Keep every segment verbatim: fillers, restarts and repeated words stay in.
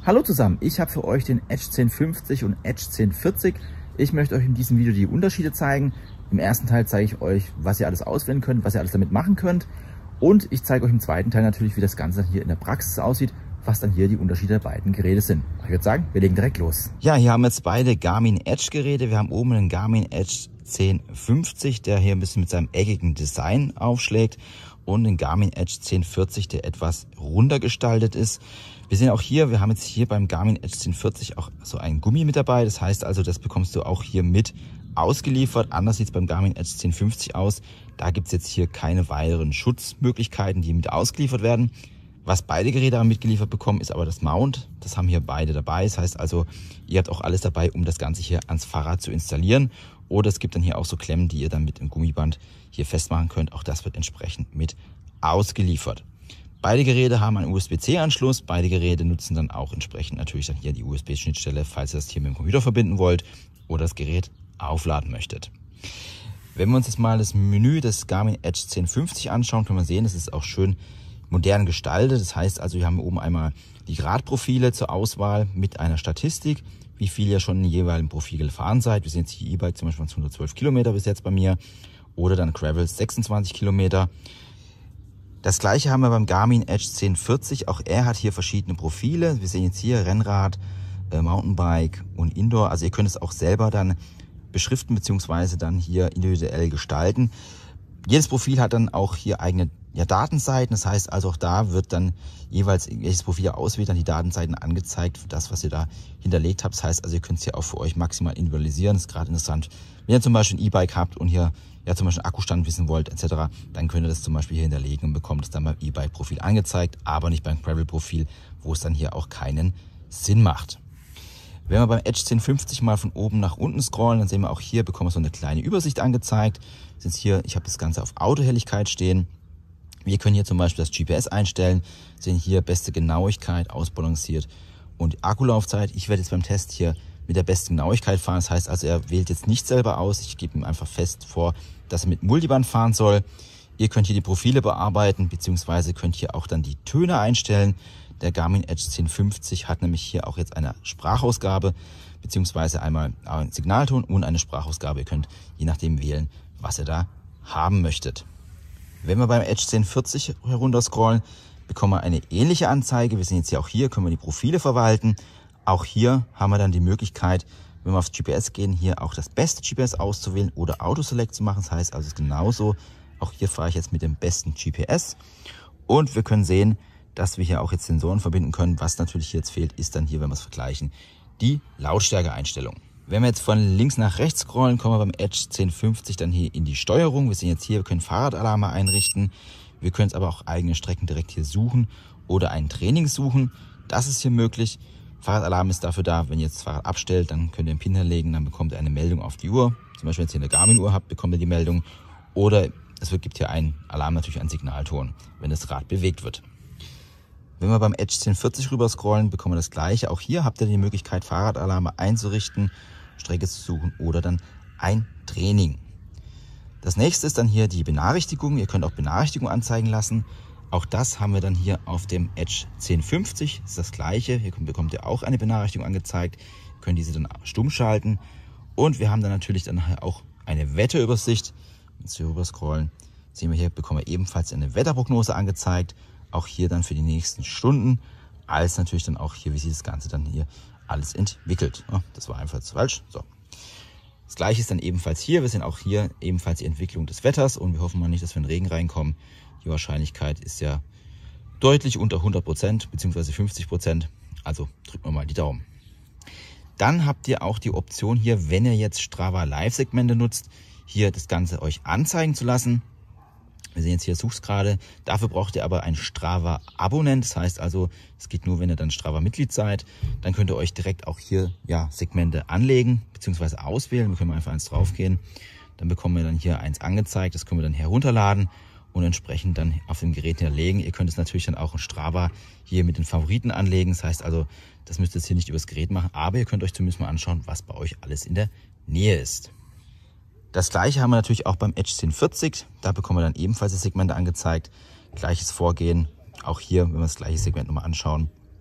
Hallo zusammen, ich habe für euch den Edge zehn fünfzig und Edge zehn vierzig. Ich möchte euch in diesem Video die Unterschiede zeigen. Im ersten Teil zeige ich euch, was ihr alles auswählen könnt, was ihr alles damit machen könnt. Und ich zeige euch im zweiten Teil natürlich, wie das Ganze hier in der Praxis aussieht, was dann hier die Unterschiede der beiden Geräte sind. Ich würde sagen, wir legen direkt los. Ja, hier haben wir jetzt beide Garmin Edge Geräte. Wir haben oben einen Garmin Edge zehn fünfzig, der hier ein bisschen mit seinem eckigen Design aufschlägt, und den Garmin Edge zehn vierzig, der etwas runder gestaltet ist. Wir sehen auch hier, wir haben jetzt hier beim Garmin Edge zehn vierzig auch so ein Gummi mit dabei. Das heißt also, das bekommst du auch hier mit ausgeliefert. Anders sieht es beim Garmin Edge zehn fünfzig aus. Da gibt es jetzt hier keine weiteren Schutzmöglichkeiten, die mit ausgeliefert werden. Was beide Geräte mitgeliefert bekommen, ist aber das Mount. Das haben hier beide dabei. Das heißt also, ihr habt auch alles dabei, um das Ganze hier ans Fahrrad zu installieren. Oder es gibt dann hier auch so Klemmen, die ihr dann mit dem Gummiband hier festmachen könnt. Auch das wird entsprechend mit ausgeliefert. Beide Geräte haben einen U S B C Anschluss. Beide Geräte nutzen dann auch entsprechend natürlich dann hier die U S B-Schnittstelle, falls ihr das hier mit dem Computer verbinden wollt oder das Gerät aufladen möchtet. Wenn wir uns jetzt mal das Menü des Garmin Edge zehn fünfzig anschauen, können wir sehen, das ist auch schön modern gestaltet. Das heißt also, wir haben oben einmal die Radprofile zur Auswahl mit einer Statistik, wie viel ihr schon in jeweiligen Profil gefahren seid. Wir sehen jetzt hier E-Bike zum Beispiel hundertzwölf Kilometer bis jetzt bei mir, oder dann Gravel sechsundzwanzig Kilometer. Das gleiche haben wir beim Garmin Edge zehn vierzig. Auch er hat hier verschiedene Profile. Wir sehen jetzt hier Rennrad, äh, Mountainbike und Indoor. Also ihr könnt es auch selber dann beschriften bzw. dann hier individuell gestalten. Jedes Profil hat dann auch hier eigene ja, Datenseiten. Das heißt also, auch da wird dann jeweils, welches Profil ihr auswählt, dann die Datenseiten angezeigt für das, was ihr da hinterlegt habt. Das heißt also, ihr könnt es hier auch für euch maximal individualisieren. Das ist gerade interessant. Wenn ihr zum Beispiel ein E-Bike habt und hier ja zum Beispiel Akkustand wissen wollt et cetera, dann könnt ihr das zum Beispiel hier hinterlegen und bekommt es dann beim E-Bike-Profil angezeigt, aber nicht beim Gravel-Profil, wo es dann hier auch keinen Sinn macht. Wenn wir beim Edge zehn fünfzig mal von oben nach unten scrollen, dann sehen wir auch hier, bekommen wir so eine kleine Übersicht angezeigt. Jetzt hier, ich habe das Ganze auf Autohelligkeit stehen. Wir können hier zum Beispiel das G P S einstellen, sehen hier beste Genauigkeit, ausbalanciert und die Akkulaufzeit. Ich werde jetzt beim Test hier mit der besten Genauigkeit fahren. Das heißt also, er wählt jetzt nicht selber aus. Ich gebe ihm einfach fest vor, dass er mit Multiband fahren soll. Ihr könnt hier die Profile bearbeiten, beziehungsweise könnt hier auch dann die Töne einstellen. Der Garmin Edge zehn fünfzig hat nämlich hier auch jetzt eine Sprachausgabe, beziehungsweise einmal einen Signalton und eine Sprachausgabe. Ihr könnt je nachdem wählen, was ihr da haben möchtet. Wenn wir beim Edge zehn vierzig herunterscrollen, bekommen wir eine ähnliche Anzeige. Wir sehen jetzt hier auch hier, können wir die Profile verwalten. Auch hier haben wir dann die Möglichkeit, wenn wir aufs G P S gehen, hier auch das beste G P S auszuwählen oder Auto-Select zu machen. Das heißt also, es ist genauso. Auch hier fahre ich jetzt mit dem besten G P S. Und wir können sehen, dass wir hier auch jetzt Sensoren verbinden können. Was natürlich hier jetzt fehlt, ist dann hier, wenn wir es vergleichen, die Lautstärke-Einstellung. Wenn wir jetzt von links nach rechts scrollen, kommen wir beim Edge zehn fünfzig dann hier in die Steuerung. Wir sehen jetzt hier, wir können Fahrradalarme einrichten. Wir können es aber auch eigene Strecken direkt hier suchen oder ein Training suchen. Das ist hier möglich. Fahrradalarm ist dafür da, wenn ihr jetzt das Fahrrad abstellt, dann könnt ihr einen Pin hinterlegen, dann bekommt ihr eine Meldung auf die Uhr. Zum Beispiel, wenn ihr eine Garmin-Uhr habt, bekommt ihr die Meldung. Oder es gibt hier einen Alarm, natürlich einen Signalton, wenn das Rad bewegt wird. Wenn wir beim Edge zehn vierzig rüber scrollen, bekommen wir das gleiche. Auch hier habt ihr die Möglichkeit, Fahrradalarme einzurichten, Strecke zu suchen oder dann ein Training. Das nächste ist dann hier die Benachrichtigung. Ihr könnt auch Benachrichtigungen anzeigen lassen. Auch das haben wir dann hier auf dem Edge zehn fünfzig. Das ist das gleiche. Hier bekommt ihr auch eine Benachrichtigung angezeigt. Ihr könnt diese dann stumm schalten. Und wir haben dann natürlich dann auch eine Wetterübersicht. Wenn wir rüber scrollen, sehen wir hier, bekommen wir ebenfalls eine Wetterprognose angezeigt. Auch hier dann für die nächsten Stunden. Als natürlich dann auch hier, wie sich das Ganze dann hier alles entwickelt. Oh, das war einfach zu falsch. So. Das gleiche ist dann ebenfalls hier. Wir sehen auch hier ebenfalls die Entwicklung des Wetters. Und wir hoffen mal nicht, dass wir in den Regen reinkommen. Die Wahrscheinlichkeit ist ja deutlich unter hundert Prozent bzw. fünfzig Prozent. Also drücken wir mal die Daumen. Dann habt ihr auch die Option hier, wenn ihr jetzt Strava Live-Segmente nutzt, hier das Ganze euch anzeigen zu lassen. Wir sehen jetzt hier, such's gerade. Dafür braucht ihr aber ein Strava-Abonnent. Das heißt also, es geht nur, wenn ihr dann Strava-Mitglied seid. Dann könnt ihr euch direkt auch hier ja, Segmente anlegen bzw. auswählen. Wir können einfach eins draufgehen. Dann bekommen wir dann hier eins angezeigt. Das können wir dann herunterladen und entsprechend dann auf dem Gerät hinterlegen. Ihr könnt es natürlich dann auch in Strava hier mit den Favoriten anlegen. Das heißt also, das müsst ihr jetzt hier nicht übers Gerät machen, aber ihr könnt euch zumindest mal anschauen, was bei euch alles in der Nähe ist. Das gleiche haben wir natürlich auch beim Edge zehn vierzig. Da bekommen wir dann ebenfalls die Segmente angezeigt. Gleiches Vorgehen. Auch hier, wenn wir das gleiche Segment nochmal anschauen,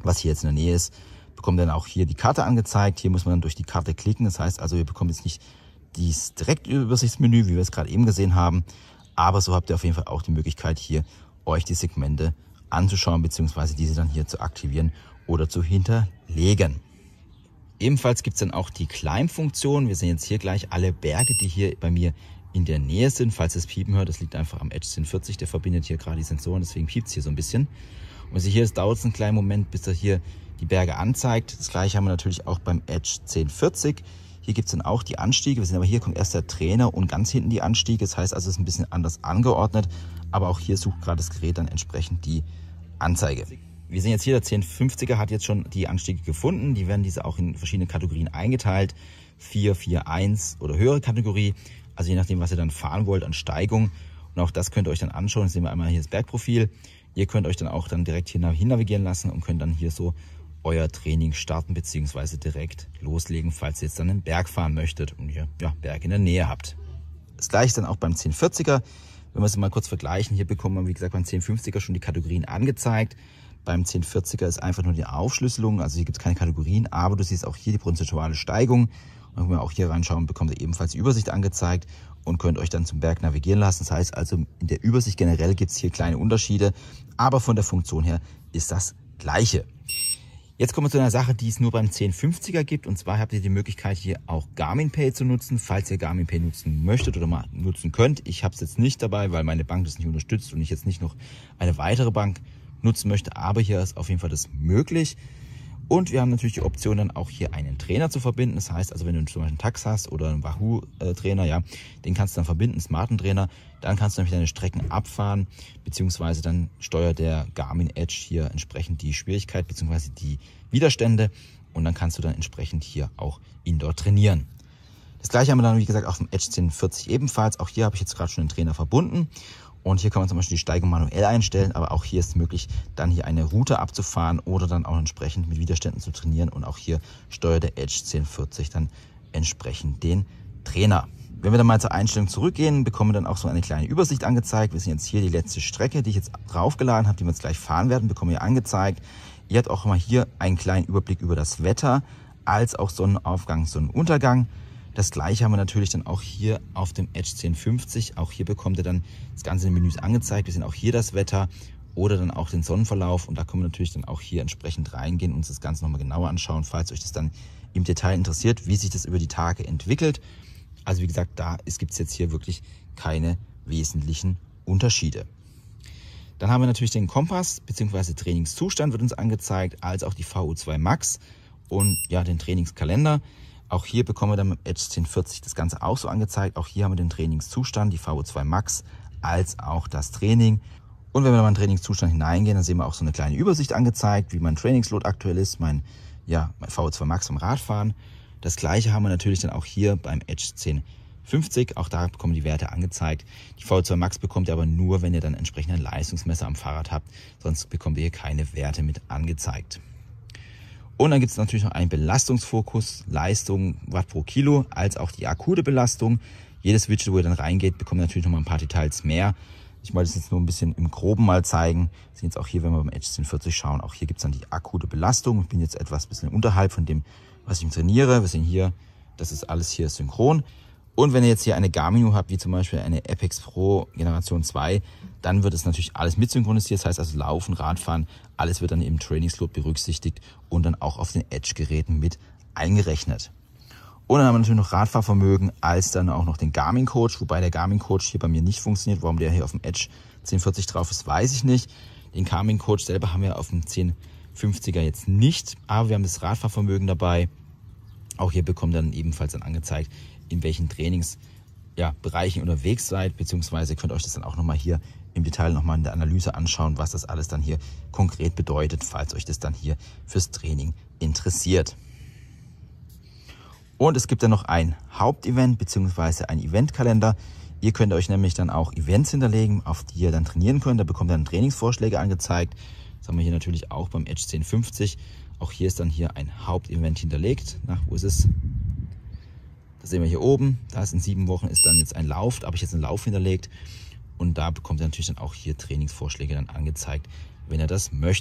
was hier jetzt in der Nähe ist, bekommt dann auch hier die Karte angezeigt. Hier muss man dann durch die Karte klicken. Das heißt also, ihr bekommt jetzt nicht dieses Direktübersichtsmenü, wie wir es gerade eben gesehen haben. Aber so habt ihr auf jeden Fall auch die Möglichkeit, hier euch die Segmente anzuschauen, beziehungsweise diese dann hier zu aktivieren oder zu hinterlegen. Ebenfalls gibt es dann auch die Climb-Funktion. Wir sehen jetzt hier gleich alle Berge, die hier bei mir in der Nähe sind. Falls ihr das Piepen hört, das liegt einfach am Edge zehn vierzig, der verbindet hier gerade die Sensoren, deswegen piept es hier so ein bisschen. Und also hier dauert es einen kleinen Moment, bis er hier die Berge anzeigt. Das gleiche haben wir natürlich auch beim Edge zehn vierzig. Hier gibt es dann auch die Anstiege. Wir sehen aber hier kommt erst der Trainer und ganz hinten die Anstiege. Das heißt also, es ist ein bisschen anders angeordnet. Aber auch hier sucht gerade das Gerät dann entsprechend die Anzeige. Wir sehen jetzt hier, der zehn fünfziger hat jetzt schon die Anstiege gefunden. Die werden diese auch in verschiedene Kategorien eingeteilt. vier, vier, eins oder höhere Kategorie. Also je nachdem, was ihr dann fahren wollt an Steigung. Und auch das könnt ihr euch dann anschauen. Jetzt sehen wir einmal hier das Bergprofil. Ihr könnt euch dann auch dann direkt hier navigieren lassen und könnt dann hier so euer Training starten bzw. direkt loslegen, falls ihr jetzt dann einen Berg fahren möchtet und ihr ja, Berg in der Nähe habt. Das gleiche ist dann auch beim zehn vierziger. Wenn wir es mal kurz vergleichen, hier bekommt man wie gesagt beim zehn fünfziger schon die Kategorien angezeigt. Beim zehn vierziger ist einfach nur die Aufschlüsselung, also hier gibt es keine Kategorien, aber du siehst auch hier die prozentuale Steigung. Und wenn wir auch hier reinschauen, bekommt ihr ebenfalls die Übersicht angezeigt und könnt euch dann zum Berg navigieren lassen. Das heißt also, in der Übersicht generell gibt es hier kleine Unterschiede, aber von der Funktion her ist das Gleiche. Jetzt kommen wir zu einer Sache, die es nur beim zehn fünfziger gibt. Und zwar habt ihr die Möglichkeit, hier auch Garmin Pay zu nutzen, falls ihr Garmin Pay nutzen möchtet oder mal nutzen könnt. Ich habe es jetzt nicht dabei, weil meine Bank das nicht unterstützt und ich jetzt nicht noch eine weitere Bank nutzen möchte. Aber hier ist auf jeden Fall das möglich. Und wir haben natürlich die Option, dann auch hier einen Trainer zu verbinden. Das heißt also, wenn du zum Beispiel einen Tax hast oder einen Wahoo-Trainer, ja, den kannst du dann verbinden, einen smarten Trainer. Dann kannst du nämlich deine Strecken abfahren, beziehungsweise dann steuert der Garmin Edge hier entsprechend die Schwierigkeit, beziehungsweise die Widerstände. Und dann kannst du dann entsprechend hier auch indoor trainieren. Das gleiche haben wir dann, wie gesagt, auf dem Edge zehn vierzig ebenfalls. Auch hier habe ich jetzt gerade schon den Trainer verbunden. Und hier kann man zum Beispiel die Steigung manuell einstellen, aber auch hier ist möglich, dann hier eine Route abzufahren oder dann auch entsprechend mit Widerständen zu trainieren. Und auch hier steuert der Edge zehn vierzig dann entsprechend den Trainer. Wenn wir dann mal zur Einstellung zurückgehen, bekommen wir dann auch so eine kleine Übersicht angezeigt. Wir sehen jetzt hier die letzte Strecke, die ich jetzt draufgeladen habe, die wir jetzt gleich fahren werden, bekommen wir angezeigt. Ihr habt auch mal hier einen kleinen Überblick über das Wetter, als auch Sonnenaufgang, Sonnenuntergang. Das gleiche haben wir natürlich dann auch hier auf dem Edge zehn fünfzig. Auch hier bekommt ihr dann das Ganze in den Menüs angezeigt. Wir sehen auch hier das Wetter oder dann auch den Sonnenverlauf. Und da können wir natürlich dann auch hier entsprechend reingehen und uns das Ganze nochmal genauer anschauen, falls euch das dann im Detail interessiert, wie sich das über die Tage entwickelt. Also wie gesagt, da gibt es jetzt hier wirklich keine wesentlichen Unterschiede. Dann haben wir natürlich den Kompass bzw. Trainingszustand wird uns angezeigt, als auch die V O zwei Max und ja den Trainingskalender. Auch hier bekommen wir dann mit Edge zehn vierzig das Ganze auch so angezeigt. Auch hier haben wir den Trainingszustand, die V O zwei Max, als auch das Training. Und wenn wir dann mal in den Trainingszustand hineingehen, dann sehen wir auch so eine kleine Übersicht angezeigt, wie mein Trainingsload aktuell ist, mein, ja, mein V O zwei Max beim Radfahren. Das gleiche haben wir natürlich dann auch hier beim Edge zehn fünfzig. Auch da bekommen die Werte angezeigt. Die V O zwei Max bekommt ihr aber nur, wenn ihr dann entsprechend ein Leistungsmesser am Fahrrad habt. Sonst bekommt ihr hier keine Werte mit angezeigt. Und dann gibt es natürlich noch einen Belastungsfokus, Leistung Watt pro Kilo, als auch die akute Belastung. Jedes Widget, wo ihr dann reingeht, bekommt natürlich noch mal ein paar Details mehr. Ich wollte es jetzt nur ein bisschen im Groben mal zeigen. Wir sehen jetzt auch hier, wenn wir beim Edge zehn vierzig schauen, auch hier gibt es dann die akute Belastung. Ich bin jetzt etwas bisschen unterhalb von dem, was ich trainiere. Wir sehen hier, das ist alles hier synchron. Und wenn ihr jetzt hier eine Garmin habt, wie zum Beispiel eine Apex Pro Generation zwei, dann wird es natürlich alles mit synchronisiert. Das heißt also Laufen, Radfahren, alles wird dann im Trainingsload berücksichtigt und dann auch auf den Edge-Geräten mit eingerechnet. Und dann haben wir natürlich noch Radfahrvermögen, als dann auch noch den Garmin Coach, wobei der Garmin Coach hier bei mir nicht funktioniert. Warum der hier auf dem Edge zehn vierzig drauf ist, weiß ich nicht. Den Garmin Coach selber haben wir auf dem zehn fünfziger jetzt nicht, aber wir haben das Radfahrvermögen dabei. Auch hier bekommt ihr dann ebenfalls dann angezeigt, in welchen Trainingsbereichen ja, unterwegs seid, beziehungsweise könnt ihr euch das dann auch nochmal hier im Detail nochmal in der Analyse anschauen, was das alles dann hier konkret bedeutet, falls euch das dann hier fürs Training interessiert. Und es gibt dann noch ein Hauptevent beziehungsweise ein Eventkalender. Ihr könnt euch nämlich dann auch Events hinterlegen, auf die ihr dann trainieren könnt. Da bekommt ihr dann Trainingsvorschläge angezeigt. Das haben wir hier natürlich auch beim Edge zehn fünfzig. Auch hier ist dann hier ein Hauptevent hinterlegt. Na, wo ist es? Das sehen wir hier oben. Da ist in sieben Wochen ist dann jetzt ein Lauf. Da habe ich jetzt einen Lauf hinterlegt. Und da bekommt ihr natürlich dann auch hier Trainingsvorschläge dann angezeigt, wenn ihr das möchtet.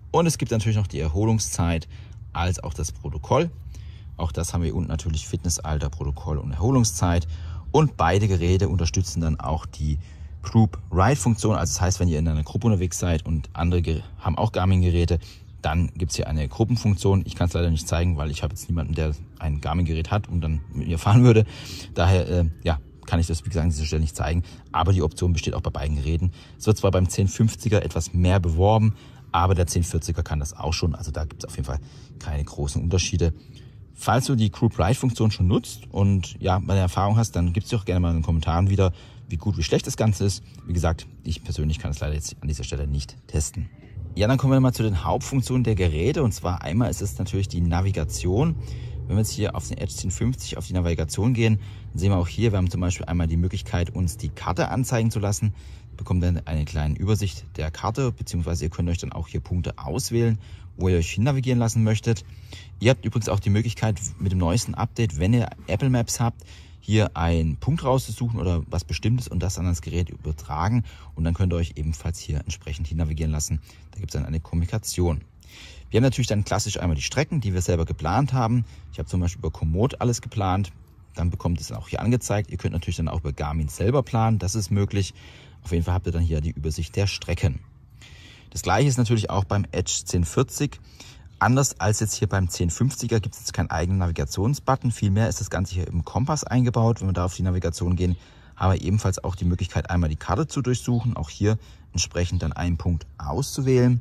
Und es gibt natürlich noch die Erholungszeit als auch das Protokoll. Auch das haben wir unten natürlich Fitnessalter, Protokoll und Erholungszeit. Und beide Geräte unterstützen dann auch die Group Ride Funktion. Also das heißt, wenn ihr in einer Gruppe unterwegs seid und andere haben auch Garmin-Geräte, dann gibt es hier eine Gruppenfunktion. Ich kann es leider nicht zeigen, weil ich habe jetzt niemanden, der ein Garmin-Gerät hat und dann mit mir fahren würde. Daher äh, ja, kann ich das, wie gesagt, an dieser Stelle nicht zeigen. Aber die Option besteht auch bei beiden Geräten. Es wird zwar beim zehn fünfziger etwas mehr beworben, aber der zehn vierziger kann das auch schon. Also da gibt es auf jeden Fall keine großen Unterschiede. Falls du die Group Ride Funktion schon nutzt und ja, meine Erfahrung hast, dann gibst du auch gerne mal in den Kommentaren wieder, wie gut, wie schlecht das Ganze ist. Wie gesagt, ich persönlich kann es leider jetzt an dieser Stelle nicht testen. Ja, dann kommen wir mal zu den Hauptfunktionen der Geräte. Und zwar einmal ist es natürlich die Navigation. Wenn wir jetzt hier auf den Edge zehn fünfzig auf die Navigation gehen, dann sehen wir auch hier, wir haben zum Beispiel einmal die Möglichkeit, uns die Karte anzeigen zu lassen. Ihr bekommt dann eine kleine Übersicht der Karte, beziehungsweise ihr könnt euch dann auch hier Punkte auswählen, wo ihr euch hin navigieren lassen möchtet. Ihr habt übrigens auch die Möglichkeit, mit dem neuesten Update, wenn ihr Apple Maps habt, hier einen Punkt rauszusuchen oder was Bestimmtes und das dann ans Gerät übertragen. Und dann könnt ihr euch ebenfalls hier entsprechend hin navigieren lassen. Da gibt es dann eine Kommunikation. Wir haben natürlich dann klassisch einmal die Strecken, die wir selber geplant haben. Ich habe zum Beispiel über Komoot alles geplant. Dann bekommt es auch hier angezeigt. Ihr könnt natürlich dann auch über Garmin selber planen. Das ist möglich. Auf jeden Fall habt ihr dann hier die Übersicht der Strecken. Das gleiche ist natürlich auch beim Edge zehn vierzig. Anders als jetzt hier beim zehn fünfziger gibt es jetzt keinen eigenen Navigationsbutton. Vielmehr ist das Ganze hier im Kompass eingebaut. Wenn wir da auf die Navigation gehen, haben wir ebenfalls auch die Möglichkeit, einmal die Karte zu durchsuchen. Auch hier entsprechend dann einen Punkt auszuwählen.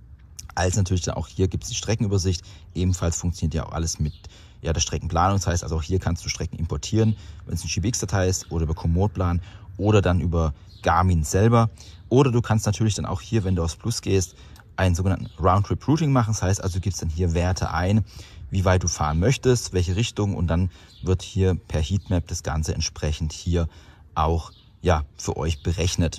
Als natürlich dann auch hier gibt es die Streckenübersicht. Ebenfalls funktioniert ja auch alles mit ja, der Streckenplanung. Das heißt also auch hier kannst du Strecken importieren, wenn es eine G B X-Datei ist oder über Komoot planen oder dann über Garmin selber. Oder du kannst natürlich dann auch hier, wenn du aufs Plus gehst, einen sogenannten Roundtrip-Routing machen. Das heißt also, du gibst dann hier Werte ein, wie weit du fahren möchtest, welche Richtung und dann wird hier per Heatmap das Ganze entsprechend hier auch ja, für euch berechnet.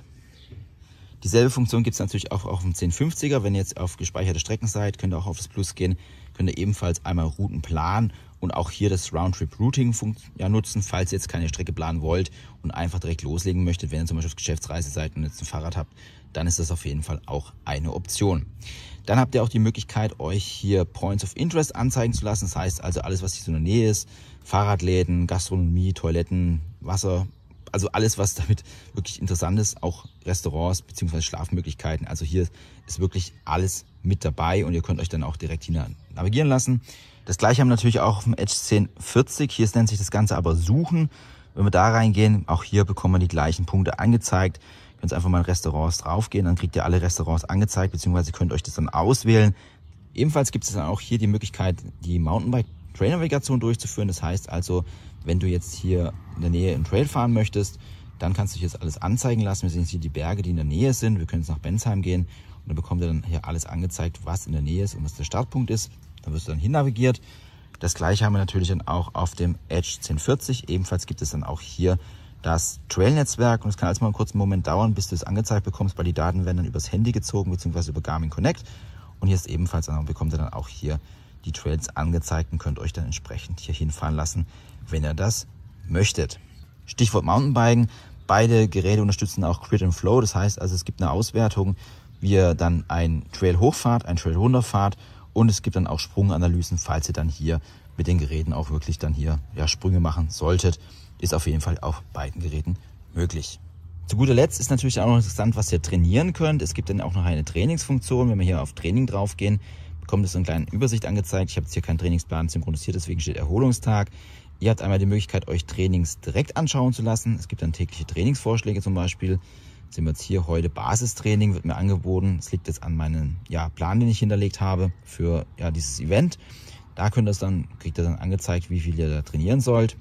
Dieselbe Funktion gibt es natürlich auch auf dem zehn fünfziger. Wenn ihr jetzt auf gespeicherte Strecken seid, könnt ihr auch auf das Plus gehen, könnt ihr ebenfalls einmal Routen planen und auch hier das Roundtrip-Routing ja, nutzen, falls ihr jetzt keine Strecke planen wollt und einfach direkt loslegen möchtet. Wenn ihr zum Beispiel auf Geschäftsreise seid und jetzt ein Fahrrad habt, dann ist das auf jeden Fall auch eine Option. Dann habt ihr auch die Möglichkeit, euch hier Points of Interest anzeigen zu lassen. Das heißt also alles, was hier so in der Nähe ist, Fahrradläden, Gastronomie, Toiletten, Wasser, also alles, was damit wirklich interessant ist, auch Restaurants bzw. Schlafmöglichkeiten. Also hier ist wirklich alles mit dabei und ihr könnt euch dann auch direkt hier navigieren lassen. Das gleiche haben wir natürlich auch auf dem Edge zehn vierzig. Hier nennt sich das Ganze aber Suchen. Wenn wir da reingehen, auch hier bekommen wir die gleichen Punkte angezeigt. Ihr könnt einfach mal in Restaurants draufgehen, dann kriegt ihr alle Restaurants angezeigt, beziehungsweise könnt euch das dann auswählen. Ebenfalls gibt es dann auch hier die Möglichkeit, die Mountainbike-Trail-Navigation durchzuführen. Das heißt also, wenn du jetzt hier in der Nähe einen Trail fahren möchtest, dann kannst du dich jetzt alles anzeigen lassen. Wir sehen jetzt hier die Berge, die in der Nähe sind. Wir können jetzt nach Bensheim gehen und dann bekommt ihr dann hier alles angezeigt, was in der Nähe ist und was der Startpunkt ist. Da wirst du dann hin navigiert. Das gleiche haben wir natürlich dann auch auf dem Edge zehn vierzig. Ebenfalls gibt es dann auch hier das Trail-Netzwerk und es kann alles mal einen kurzen Moment dauern, bis du es angezeigt bekommst, weil die Daten werden dann übers Handy gezogen bzw. über Garmin Connect. Und hier ist ebenfalls, dann bekommt ihr dann auch hier die Trails angezeigt und könnt euch dann entsprechend hier hinfahren lassen, wenn ihr das möchtet. Stichwort Mountainbiken. Beide Geräte unterstützen auch Grid and Flow. Das heißt also, es gibt eine Auswertung, wie ihr dann ein Trail hochfahrt, ein Trail runterfahrt und es gibt dann auch Sprunganalysen, falls ihr dann hier mit den Geräten auch wirklich dann hier ja, Sprünge machen solltet. Ist auf jeden Fall auf beiden Geräten möglich. Zu guter Letzt ist natürlich auch noch interessant, was ihr trainieren könnt. Es gibt dann auch noch eine Trainingsfunktion. Wenn wir hier auf Training drauf gehen, bekommt es so eine kleine Übersicht angezeigt. Ich habe jetzt hier keinen Trainingsplan synchronisiert, deswegen steht Erholungstag. Ihr habt einmal die Möglichkeit, euch Trainings direkt anschauen zu lassen. Es gibt dann tägliche Trainingsvorschläge zum Beispiel. Sehen wir jetzt hier heute Basistraining, wird mir angeboten. Es liegt jetzt an meinem ja, Plan, den ich hinterlegt habe für ja, dieses Event. Da könnt ihr es dann, kriegt ihr dann angezeigt, wie viel ihr da trainieren sollt.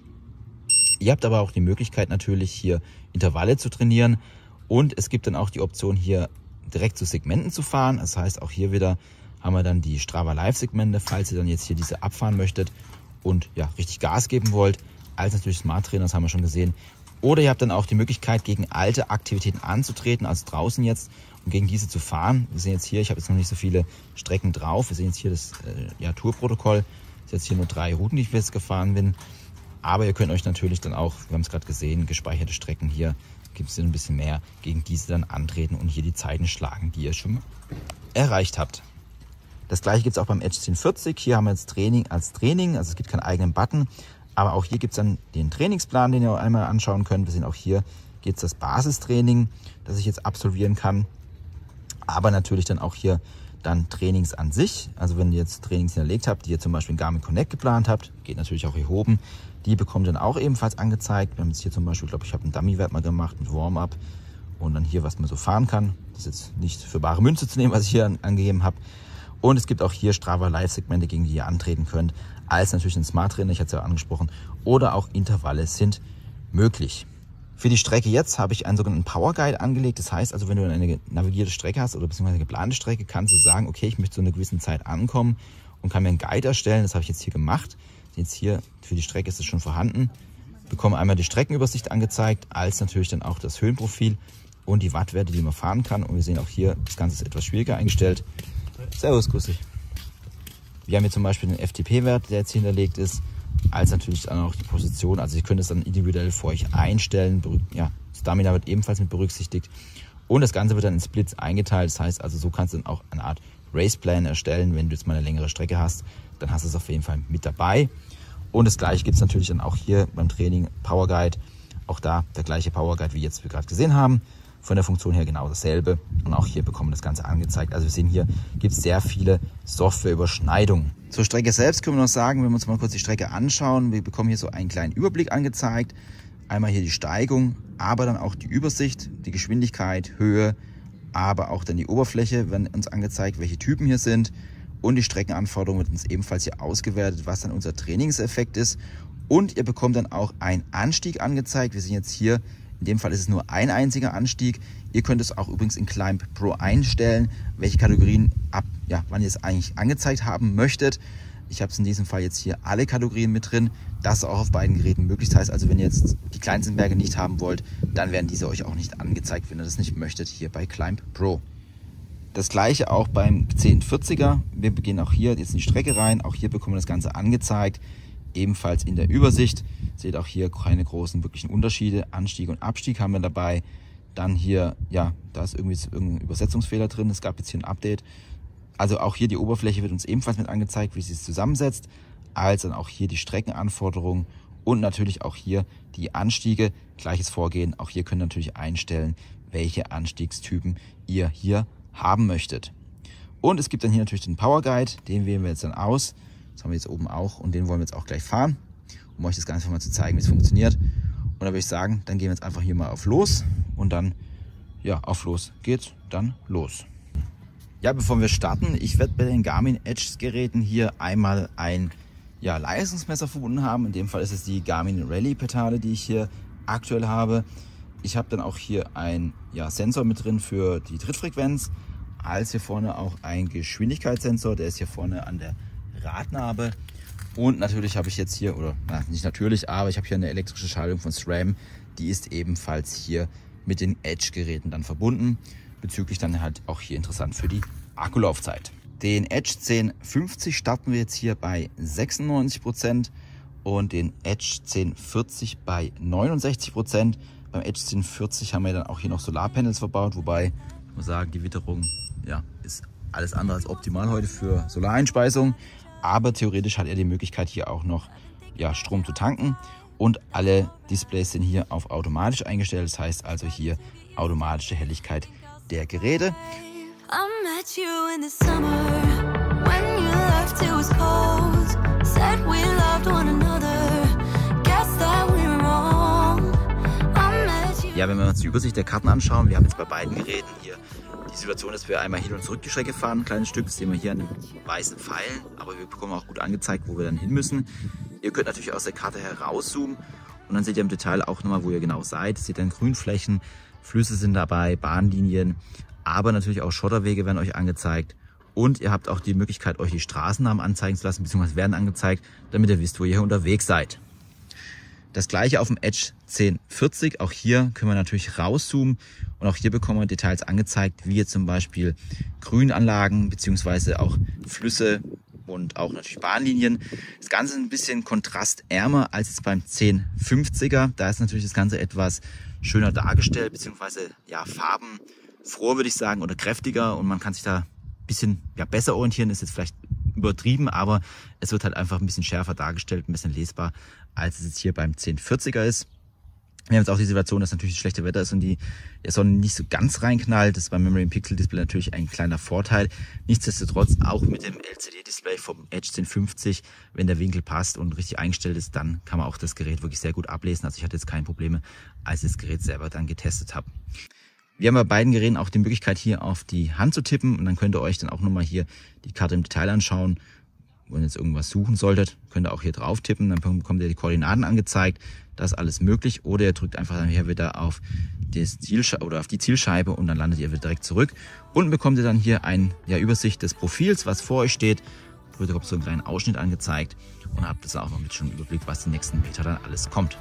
Ihr habt aber auch die Möglichkeit natürlich hier Intervalle zu trainieren und es gibt dann auch die Option hier direkt zu Segmenten zu fahren. Das heißt auch hier wieder haben wir dann die Strava Live Segmente, falls ihr dann jetzt hier diese abfahren möchtet und ja richtig Gas geben wollt, als natürlich Smart Trainer, das haben wir schon gesehen. Oder ihr habt dann auch die Möglichkeit gegen alte Aktivitäten anzutreten, also draußen jetzt und gegen diese zu fahren. Wir sehen jetzt hier, ich habe jetzt noch nicht so viele Strecken drauf. Wir sehen jetzt hier das äh, ja, Tourprotokoll. Das ist jetzt hier nur drei Routen, die ich jetzt gefahren bin. Aber ihr könnt euch natürlich dann auch, wir haben es gerade gesehen, gespeicherte Strecken hier, gibt es ein bisschen mehr, gegen diese dann antreten und hier die Zeiten schlagen, die ihr schon erreicht habt. Das gleiche gibt es auch beim Edge zehn vierzig. Hier haben wir jetzt Training als Training, also es gibt keinen eigenen Button. Aber auch hier gibt es dann den Trainingsplan, den ihr auch einmal anschauen könnt. Wir sehen auch hier gibt es das Basistraining, das ich jetzt absolvieren kann. Aber natürlich dann auch hier dann Trainings an sich. Also wenn ihr jetzt Trainings hinterlegt habt, die ihr zum Beispiel in Garmin Connect geplant habt, geht natürlich auch hier oben. Die bekommt dann auch ebenfalls angezeigt. Wir haben jetzt hier zum Beispiel, glaube ich, habe einen Dummy-Wert mal gemacht mit Warm-up. Und dann hier, was man so fahren kann. Das ist jetzt nicht für bare Münze zu nehmen, was ich hier an, angegeben habe. Und es gibt auch hier Strava Live-Segmente, gegen die ihr antreten könnt. Als natürlich ein Smart Trainer, ich hatte es ja angesprochen. Oder auch Intervalle sind möglich. Für die Strecke jetzt habe ich einen sogenannten Power Guide angelegt. Das heißt also, wenn du eine navigierte Strecke hast oder beziehungsweise eine geplante Strecke, kannst du sagen, okay, ich möchte zu einer gewissen Zeit ankommen und kann mir einen Guide erstellen. Das habe ich jetzt hier gemacht. Jetzt hier für die Strecke ist es schon vorhanden. Ich bekomme einmal die Streckenübersicht angezeigt, als natürlich dann auch das Höhenprofil und die Wattwerte, die man fahren kann. Und wir sehen auch hier, das Ganze ist etwas schwieriger eingestellt. Servus, grüß dich. Wir haben hier zum Beispiel den F T P-Wert, der jetzt hier hinterlegt ist, als natürlich dann auch die Position. Also ihr könnt es dann individuell für euch einstellen. Ja, Stamina wird ebenfalls mit berücksichtigt. Und das Ganze wird dann in Splits eingeteilt. Das heißt also, so kannst du dann auch eine Art Raceplan erstellen. Wenn du jetzt mal eine längere Strecke hast, dann hast du es auf jeden Fall mit dabei. Und das gleiche gibt es natürlich dann auch hier beim Training Power Guide. Auch da der gleiche Power Guide, wie jetzt wir gerade gesehen haben. Von der Funktion her genau dasselbe. Und auch hier bekommen wir das Ganze angezeigt. Also wir sehen hier, gibt es sehr viele Softwareüberschneidungen. Zur Strecke selbst können wir noch sagen, wenn wir uns mal kurz die Strecke anschauen, wir bekommen hier so einen kleinen Überblick angezeigt. Einmal hier die Steigung, aber dann auch die Übersicht, die Geschwindigkeit, Höhe, aber auch dann die Oberfläche werden uns angezeigt, welche Typen hier sind. Und die Streckenanforderungen wird uns ebenfalls hier ausgewertet, was dann unser Trainingseffekt ist. Und ihr bekommt dann auch einen Anstieg angezeigt. Wir sehen jetzt hier, in dem Fall ist es nur ein einziger Anstieg. Ihr könnt es auch übrigens in Climb Pro einstellen, welche Kategorien ab, ja, wann ihr es eigentlich angezeigt haben möchtet. Ich habe es in diesem Fall jetzt hier alle Kategorien mit drin. Das ist auch auf beiden Geräten möglich. Das heißt also, wenn ihr jetzt die kleinsten Berge nicht haben wollt, dann werden diese euch auch nicht angezeigt, wenn ihr das nicht möchtet, hier bei Climb Pro. Das gleiche auch beim zehn vierziger. Wir beginnen auch hier jetzt in die Strecke rein. Auch hier bekommen wir das Ganze angezeigt. Ebenfalls in der Übersicht. Seht auch hier keine großen wirklichen Unterschiede. Anstieg und Abstieg haben wir dabei. Dann hier, ja, da ist irgendwie irgendein Übersetzungsfehler drin. Es gab jetzt hier ein Update. Also auch hier die Oberfläche wird uns ebenfalls mit angezeigt, wie sie es zusammensetzt. Als dann auch hier die Streckenanforderungen und natürlich auch hier die Anstiege. Gleiches Vorgehen. Auch hier könnt ihr natürlich einstellen, welche Anstiegstypen ihr hier haben möchtet. Und es gibt dann hier natürlich den Power Guide. Den wählen wir jetzt dann aus. Das haben wir jetzt oben auch und den wollen wir jetzt auch gleich fahren, um euch das Ganze mal zu zeigen, wie es funktioniert. Und da würde ich sagen, dann gehen wir jetzt einfach hier mal auf los und dann, ja, auf los geht's, dann los. Ja, bevor wir starten, ich werde bei den Garmin Edge Geräten hier einmal ein ja, Leistungsmesser verbunden haben. In dem Fall ist es die Garmin Rally Pedale, die ich hier aktuell habe. Ich habe dann auch hier einen ja, Sensor mit drin für die Trittfrequenz, als hier vorne auch ein Geschwindigkeitssensor, der ist hier vorne an der Radnabe. Und natürlich habe ich jetzt hier, oder na, nicht natürlich, aber ich habe hier eine elektrische Schaltung von SRAM, die ist ebenfalls hier mit den Edge-Geräten dann verbunden, bezüglich dann halt auch hier interessant für die Akkulaufzeit. Den Edge zehn fünfzig starten wir jetzt hier bei sechsundneunzig Prozent und den Edge zehn vierzig bei neunundsechzig Prozent. Beim Edge zehn vierzig haben wir dann auch hier noch Solarpanels verbaut, wobei ich muss sagen, die Witterung ja, ist alles andere als optimal heute für Solareinspeisung. Aber theoretisch hat er die Möglichkeit, hier auch noch ja, Strom zu tanken. Und alle Displays sind hier auf automatisch eingestellt. Das heißt also hier automatische Helligkeit der Geräte. Ja, wenn wir uns die Übersicht der Karten anschauen, wir haben jetzt bei beiden Geräten hier die Situation, dass wir einmal hin und zurück die Strecke fahren, ein kleines Stück, das sehen wir hier an den weißen Pfeilen, aber wir bekommen auch gut angezeigt, wo wir dann hin müssen. Ihr könnt natürlich aus der Karte herauszoomen und dann seht ihr im Detail auch nochmal, wo ihr genau seid. Seht dann Grünflächen, Flüsse sind dabei, Bahnlinien, aber natürlich auch Schotterwege werden euch angezeigt. Und ihr habt auch die Möglichkeit, euch die Straßennamen anzeigen zu lassen, beziehungsweise werden angezeigt, damit ihr wisst, wo ihr unterwegs seid. Das gleiche auf dem Edge zehn vierzig, auch hier können wir natürlich rauszoomen und auch hier bekommen wir Details angezeigt, wie jetzt zum Beispiel Grünanlagen beziehungsweise auch Flüsse und auch natürlich Bahnlinien. Das Ganze ist ein bisschen kontrastärmer als jetzt beim zehn fünfziger. Da ist natürlich das Ganze etwas schöner dargestellt, beziehungsweise ja farbenfroher würde ich sagen oder kräftiger und man kann sich da bisschen ja, besser orientieren, ist jetzt vielleicht übertrieben, aber es wird halt einfach ein bisschen schärfer dargestellt, ein bisschen lesbar, als es jetzt hier beim zehn vierziger ist. Wir haben jetzt auch die Situation, dass natürlich das schlechte Wetter ist und die Sonne nicht so ganz reinknallt. Das ist beim Memory im Pixel Display natürlich ein kleiner Vorteil. Nichtsdestotrotz auch mit dem L C D-Display vom Edge zehn fünfzig, wenn der Winkel passt und richtig eingestellt ist, dann kann man auch das Gerät wirklich sehr gut ablesen. Also ich hatte jetzt keine Probleme, als ich das Gerät selber dann getestet habe. Wir haben bei beiden Geräten auch die Möglichkeit, hier auf die Hand zu tippen und dann könnt ihr euch dann auch nochmal hier die Karte im Detail anschauen. Wenn ihr jetzt irgendwas suchen solltet, könnt ihr auch hier drauf tippen, dann bekommt ihr die Koordinaten angezeigt. Das ist alles möglich. Oder ihr drückt einfach dann hier wieder auf, das Zielsche- oder auf die Zielscheibe und dann landet ihr wieder direkt zurück. Unten bekommt ihr dann hier eine ja, Übersicht des Profils, was vor euch steht. Ihr bekommt so einen kleinen Ausschnitt angezeigt und habt jetzt auch noch mit schon einen Überblick, was die nächsten Meter dann alles kommt.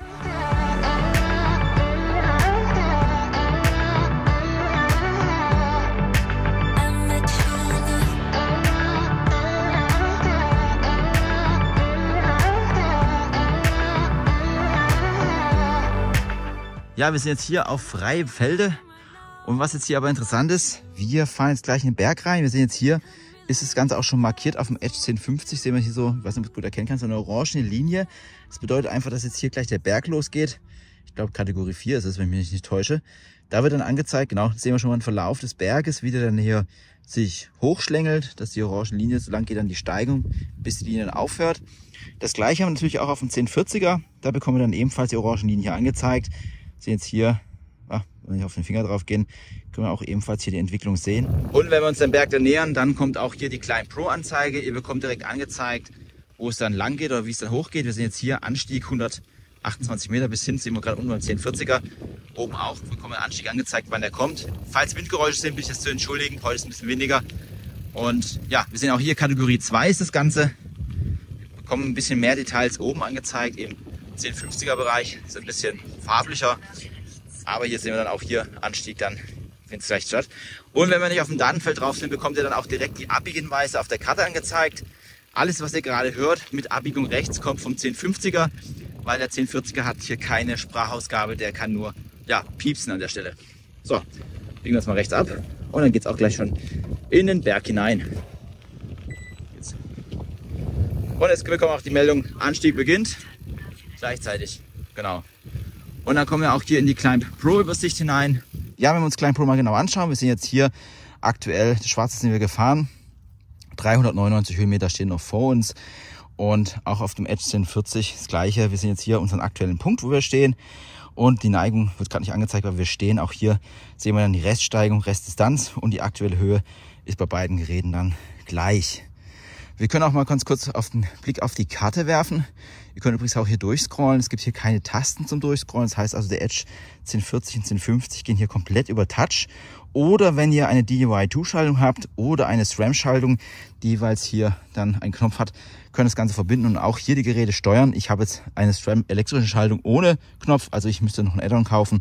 Ja, wir sind jetzt hier auf freie Felde und was jetzt hier aber interessant ist, wir fahren jetzt gleich in den Berg rein. Wir sehen jetzt hier, ist das Ganze auch schon markiert auf dem Edge zehn fünfzig. Sehen wir hier so, ich weiß nicht, ob du es gut erkennen kannst, so eine orange Linie. Das bedeutet einfach, dass jetzt hier gleich der Berg losgeht. Ich glaube Kategorie vier ist es, wenn ich mich nicht täusche. Da wird dann angezeigt, genau, sehen wir schon mal einen Verlauf des Berges, wie der dann hier sich hochschlängelt, dass die orange Linie, so lang geht dann die Steigung, bis die Linie dann aufhört. Das gleiche haben wir natürlich auch auf dem zehn vierziger. Da bekommen wir dann ebenfalls die orange Linie hier angezeigt. Sehen jetzt hier, ah, wenn wir auf den Finger drauf gehen, können wir auch ebenfalls hier die Entwicklung sehen. Und wenn wir uns den Berg dann nähern, dann kommt auch hier die Climb Pro Anzeige. Ihr bekommt direkt angezeigt, wo es dann lang geht oder wie es dann hochgeht. Wir sehen jetzt hier Anstieg hundertachtundzwanzig Meter bis hin, sehen wir gerade unten beim zehn vierziger. Oben auch bekommen wir den Anstieg angezeigt, wann der kommt. Falls Windgeräusche sind, bitte ich das zu entschuldigen. Heute ist ein bisschen windiger. Und ja, wir sehen auch hier Kategorie zwei ist das Ganze. Wir bekommen ein bisschen mehr Details oben angezeigt, eben zehn fünfziger Bereich, ist ein bisschen farblicher, aber hier sehen wir dann auch hier Anstieg, dann findet es gleich statt. Und wenn wir nicht auf dem Datenfeld drauf sind, bekommt ihr dann auch direkt die Abbiegenweise auf der Karte angezeigt. Alles, was ihr gerade hört mit Abbiegung rechts, kommt vom zehn fünfziger, weil der zehn vierziger hat hier keine Sprachausgabe, der kann nur ja, piepsen an der Stelle. So, biegen wir das mal rechts ab und dann geht es auch gleich schon in den Berg hinein. Jetzt. Und jetzt bekommen wir auch die Meldung, Anstieg beginnt. Gleichzeitig, genau. Und dann kommen wir auch hier in die Climb Pro Übersicht hinein. Ja, wenn wir uns Climb Pro mal genau anschauen, wir sehen jetzt hier aktuell, das Schwarze sind wir gefahren. dreihundertneunundneunzig Höhenmeter stehen noch vor uns. Und auch auf dem Edge zehn vierzig das gleiche. Wir sehen jetzt hier unseren aktuellen Punkt, wo wir stehen. Und die Neigung wird gerade nicht angezeigt, weil wir stehen. Auch hier sehen wir dann die Reststeigung, Restdistanz. Und die aktuelle Höhe ist bei beiden Geräten dann gleich. Wir können auch mal ganz kurz auf den Blick auf die Karte werfen. Ihr könnt übrigens auch hier durchscrollen. Es gibt hier keine Tasten zum Durchscrollen. Das heißt also, der Edge zehn vierzig und zehn fünfzig gehen hier komplett über Touch. Oder wenn ihr eine D U I zwei Schaltung habt oder eine SRAM-Schaltung, die jeweils hier dann einen Knopf hat, könnt ihr das Ganze verbinden und auch hier die Geräte steuern. Ich habe jetzt eine SRAM elektrische Schaltung ohne Knopf, also ich müsste noch ein Add-on kaufen.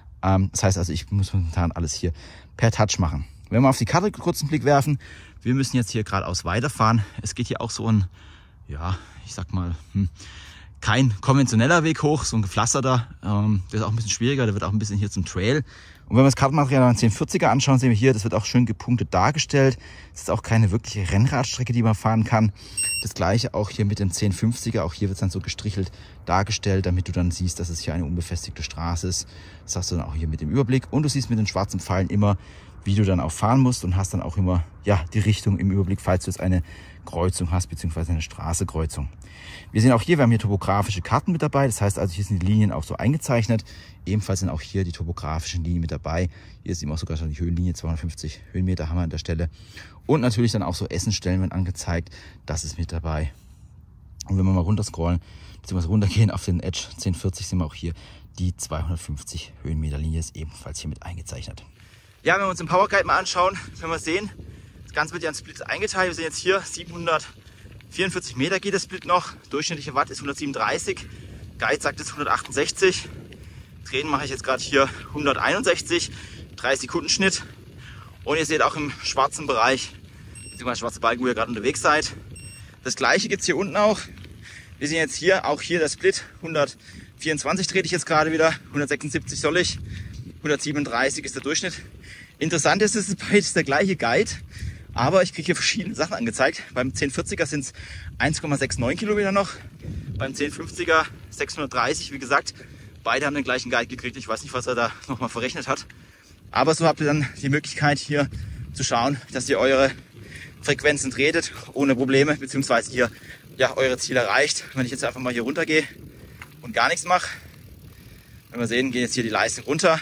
Das heißt also, ich muss momentan alles hier per Touch machen. Wenn wir auf die Karte kurz einen Blick werfen, wir müssen jetzt hier geradeaus weiterfahren. Es geht hier auch so ein, ja, ich sag mal, hm, kein konventioneller Weg hoch, so ein gepflasterter. Ähm, das ist auch ein bisschen schwieriger, der wird auch ein bisschen hier zum Trail. Und wenn wir das Kartenmaterial an zehn vierziger anschauen, sehen wir hier, das wird auch schön gepunktet dargestellt. Es ist auch keine wirkliche Rennradstrecke, die man fahren kann. Das gleiche auch hier mit dem zehn fünfziger, auch hier wird es dann so gestrichelt dargestellt, damit du dann siehst, dass es hier eine unbefestigte Straße ist. Das hast du dann auch hier mit dem Überblick. Und du siehst mit den schwarzen Pfeilen immer, wie du dann auch fahren musst und hast dann auch immer ja, die Richtung im Überblick, falls du jetzt eine Kreuzung hast, beziehungsweise eine Straßekreuzung. Wir sehen auch hier, wir haben hier topografische Karten mit dabei. Das heißt also, hier sind die Linien auch so eingezeichnet. Ebenfalls sind auch hier die topografischen Linien mit dabei. Hier ist eben auch sogar schon die Höhenlinie, zweihundertfünfzig Höhenmeter haben wir an der Stelle. Und natürlich dann auch so Essenstellen werden angezeigt. Das ist mit dabei. Und wenn wir mal runterscrollen, beziehungsweise runtergehen auf den Edge zehn vierzig, sehen wir auch hier die zweihundertfünfzig Höhenmeter Linie ist ebenfalls hier mit eingezeichnet. Ja, wenn wir uns den Power Guide mal anschauen, können wir sehen, das Ganze wird ja in Splits eingeteilt. Wir sehen jetzt hier siebenhundertvierundvierzig Meter geht das Split noch. Durchschnittliche Watt ist hundertsiebenunddreißig. Guide sagt es hundertachtundsechzig. Drehen mache ich jetzt gerade hier hunderteinundsechzig. drei Sekunden Schnitt. Und ihr seht auch im schwarzen Bereich, beziehungsweise schwarze Balken, wo ihr gerade unterwegs seid. Das gleiche gibt es hier unten auch. Wir sehen jetzt hier, auch hier der Split. hundertvierundzwanzig trete ich jetzt gerade wieder. hundertsechsundsiebzig soll ich. hundertsiebenunddreißig ist der Durchschnitt. Interessant ist, es ist beides der gleiche Guide. Aber ich kriege hier verschiedene Sachen angezeigt. Beim zehn vierziger sind es eins Komma neunundsechzig Kilometer noch. Beim zehn fünfziger sechshundertdreißig, wie gesagt. Beide haben den gleichen Guide gekriegt. Ich weiß nicht, was er da nochmal verrechnet hat. Aber so habt ihr dann die Möglichkeit hier zu schauen, dass ihr eure Frequenzen tretet ohne Probleme, beziehungsweise hier ja, eure Ziele erreicht. Wenn ich jetzt einfach mal hier runter gehe und gar nichts mache, wenn wir sehen, geht jetzt hier die Leistung runter.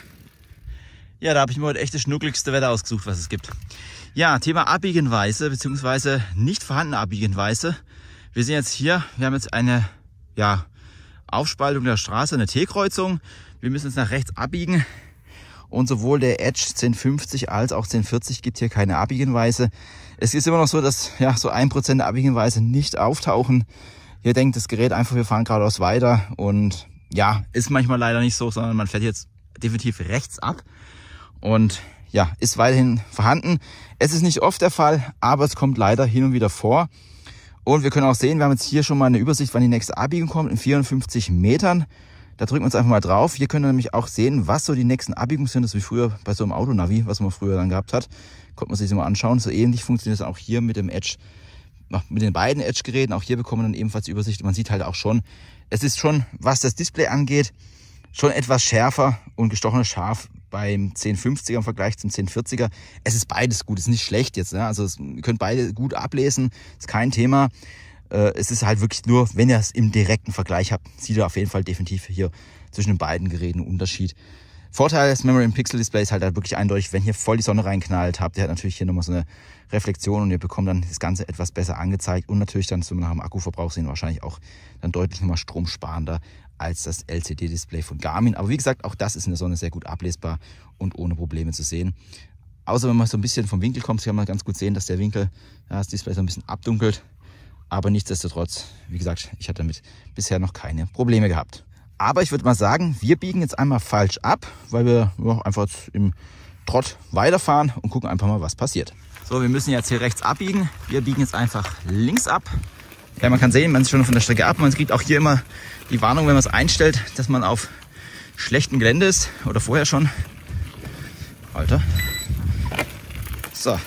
Ja, da habe ich mir heute echt das schnuckligste Wetter ausgesucht, was es gibt. Ja, Thema Abbiegenweise, beziehungsweise nicht vorhandene Abbiegenweise. Wir sehen jetzt hier, wir haben jetzt eine ja, Aufspaltung der Straße, eine T-Kreuzung. Wir müssen jetzt nach rechts abbiegen. Und sowohl der Edge zehn fünfzig als auch zehn vierzig gibt hier keine Abbiegenweise. Es ist immer noch so, dass ja so ein Prozent der Abbiegenweise nicht auftauchen. Hier denkt das Gerät einfach, wir fahren geradeaus weiter. Und ja, ist manchmal leider nicht so, sondern man fährt jetzt definitiv rechts ab. Und ja, ist weiterhin vorhanden. Es ist nicht oft der Fall, aber es kommt leider hin und wieder vor. Und wir können auch sehen, wir haben jetzt hier schon mal eine Übersicht, wann die nächste Abbiegung kommt, in vierundfünfzig Metern. Da drücken wir uns einfach mal drauf. Hier können wir nämlich auch sehen, was so die nächsten Abbiegungen sind. Das ist wie früher bei so einem Autonavi, was man früher dann gehabt hat. Konnte man sich das mal anschauen. So ähnlich funktioniert es auch hier mit dem Edge, mit den beiden Edge-Geräten. Auch hier bekommen wir dann ebenfalls die Übersicht. Man sieht halt auch schon, es ist schon, was das Display angeht, schon etwas schärfer und gestochener scharf beim zehn fünfziger im Vergleich zum zehn vierziger. Es ist beides gut, es ist nicht schlecht jetzt. Ne? Also es, ihr könnt beide gut ablesen, ist kein Thema. Es ist halt wirklich nur, wenn ihr es im direkten Vergleich habt, seht ihr auf jeden Fall definitiv hier zwischen den beiden Geräten einen Unterschied. Vorteil des Memory im Pixel Display ist halt, halt wirklich eindeutig, wenn hier voll die Sonne reinknallt, habt ihr halt natürlich hier nochmal so eine Reflexion und ihr bekommt dann das Ganze etwas besser angezeigt und natürlich dann, wenn wir nach dem Akkuverbrauch sehen, wahrscheinlich auch dann deutlich nochmal stromsparender als das L C D-Display von Garmin. Aber wie gesagt, auch das ist in der Sonne sehr gut ablesbar und ohne Probleme zu sehen. Außer wenn man so ein bisschen vom Winkel kommt, kann man ganz gut sehen, dass der Winkel ja, das Display so ein bisschen abdunkelt. Aber nichtsdestotrotz, wie gesagt, ich hatte damit bisher noch keine Probleme gehabt. Aber ich würde mal sagen, wir biegen jetzt einmal falsch ab, weil wir ja, einfach jetzt im Trott weiterfahren und gucken einfach mal, was passiert. So, wir müssen jetzt hier rechts abbiegen. Wir biegen jetzt einfach links ab. Ja, man kann sehen, man ist schon von der Strecke ab. Man kriegt auch hier immer die Warnung, wenn man es einstellt, dass man auf schlechtem Gelände ist oder vorher schon. Alter. So.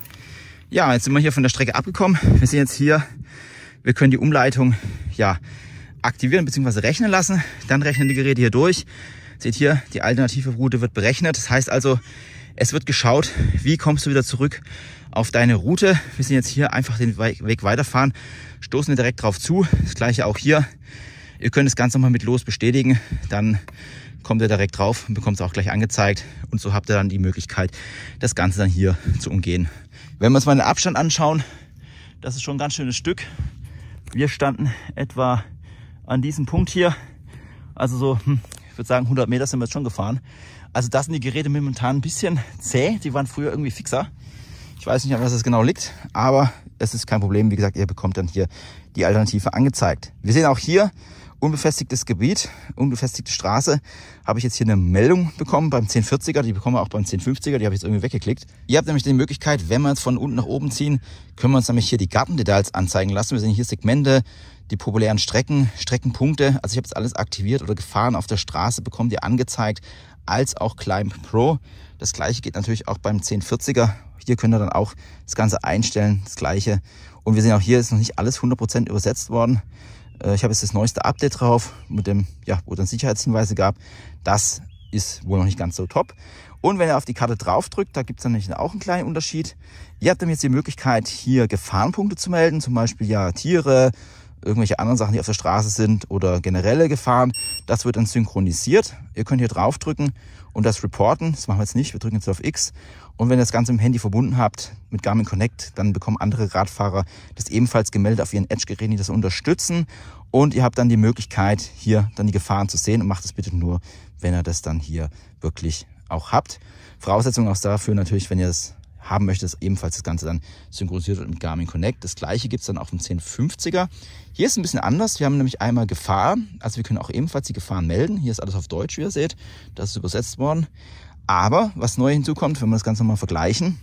Ja, jetzt sind wir hier von der Strecke abgekommen. Wir sehen jetzt hier, wir können die Umleitung ja aktivieren bzw. rechnen lassen. Dann rechnen die Geräte hier durch. Seht hier, die alternative Route wird berechnet. Das heißt also, es wird geschaut, wie kommst du wieder zurück auf deine Route. Wir sehen jetzt hier einfach den Weg weiterfahren, stoßen wir direkt drauf zu. Das gleiche auch hier. Ihr könnt das Ganze nochmal mit Los bestätigen. Dann kommt ihr direkt drauf und bekommt es auch gleich angezeigt. Und so habt ihr dann die Möglichkeit, das Ganze dann hier zu umgehen. Wenn wir uns mal den Abstand anschauen, das ist schon ein ganz schönes Stück. Wir standen etwa an diesem Punkt hier. Also so, ich würde sagen, hundert Meter sind wir jetzt schon gefahren. Also da sind die Geräte momentan ein bisschen zäh. Die waren früher irgendwie fixer. Ich weiß nicht, an was es genau liegt, aber es ist kein Problem. Wie gesagt, ihr bekommt dann hier die Alternative angezeigt. Wir sehen auch hier, unbefestigtes Gebiet, unbefestigte Straße, habe ich jetzt hier eine Meldung bekommen beim zehn vierziger, die bekommen wir auch beim zehn fünfziger, die habe ich jetzt irgendwie weggeklickt. Ihr habt nämlich die Möglichkeit, wenn wir jetzt von unten nach oben ziehen, können wir uns nämlich hier die Gartendetails anzeigen lassen. Wir sehen hier Segmente, die populären Strecken, Streckenpunkte, also ich habe jetzt alles aktiviert oder Gefahren auf der Straße bekommt ihr angezeigt, als auch Climb Pro. Das gleiche geht natürlich auch beim zehn vierziger. Hier könnt ihr dann auch das Ganze einstellen, das gleiche. Und wir sehen auch hier ist noch nicht alles hundert Prozent übersetzt worden. Ich habe jetzt das neueste Update drauf, mit dem, ja, wo es dann Sicherheitshinweise gab. Das ist wohl noch nicht ganz so top. Und wenn ihr auf die Karte drauf drückt, da gibt es dann nämlich auch einen kleinen Unterschied. Ihr habt dann jetzt die Möglichkeit, hier Gefahrenpunkte zu melden, zum Beispiel ja Tiere, irgendwelche anderen Sachen, die auf der Straße sind oder generelle Gefahren. Das wird dann synchronisiert. Ihr könnt hier draufdrücken und das reporten. Das machen wir jetzt nicht. Wir drücken jetzt auf X. Und wenn ihr das Ganze im Handy verbunden habt mit Garmin Connect, dann bekommen andere Radfahrer das ebenfalls gemeldet auf ihren Edge-Geräten, die das unterstützen. Und ihr habt dann die Möglichkeit, hier dann die Gefahren zu sehen. Und macht es bitte nur, wenn ihr das dann hier wirklich auch habt. Voraussetzung auch dafür natürlich, wenn ihr das haben möchtet, dass ebenfalls das Ganze dann synchronisiert wird mit Garmin Connect. Das gleiche gibt es dann auch im zehn fünfziger. Hier ist es ein bisschen anders. Wir haben nämlich einmal Gefahren. Also wir können auch ebenfalls die Gefahren melden. Hier ist alles auf Deutsch, wie ihr seht. Das ist übersetzt worden. Aber was neu hinzukommt, wenn wir das Ganze mal vergleichen,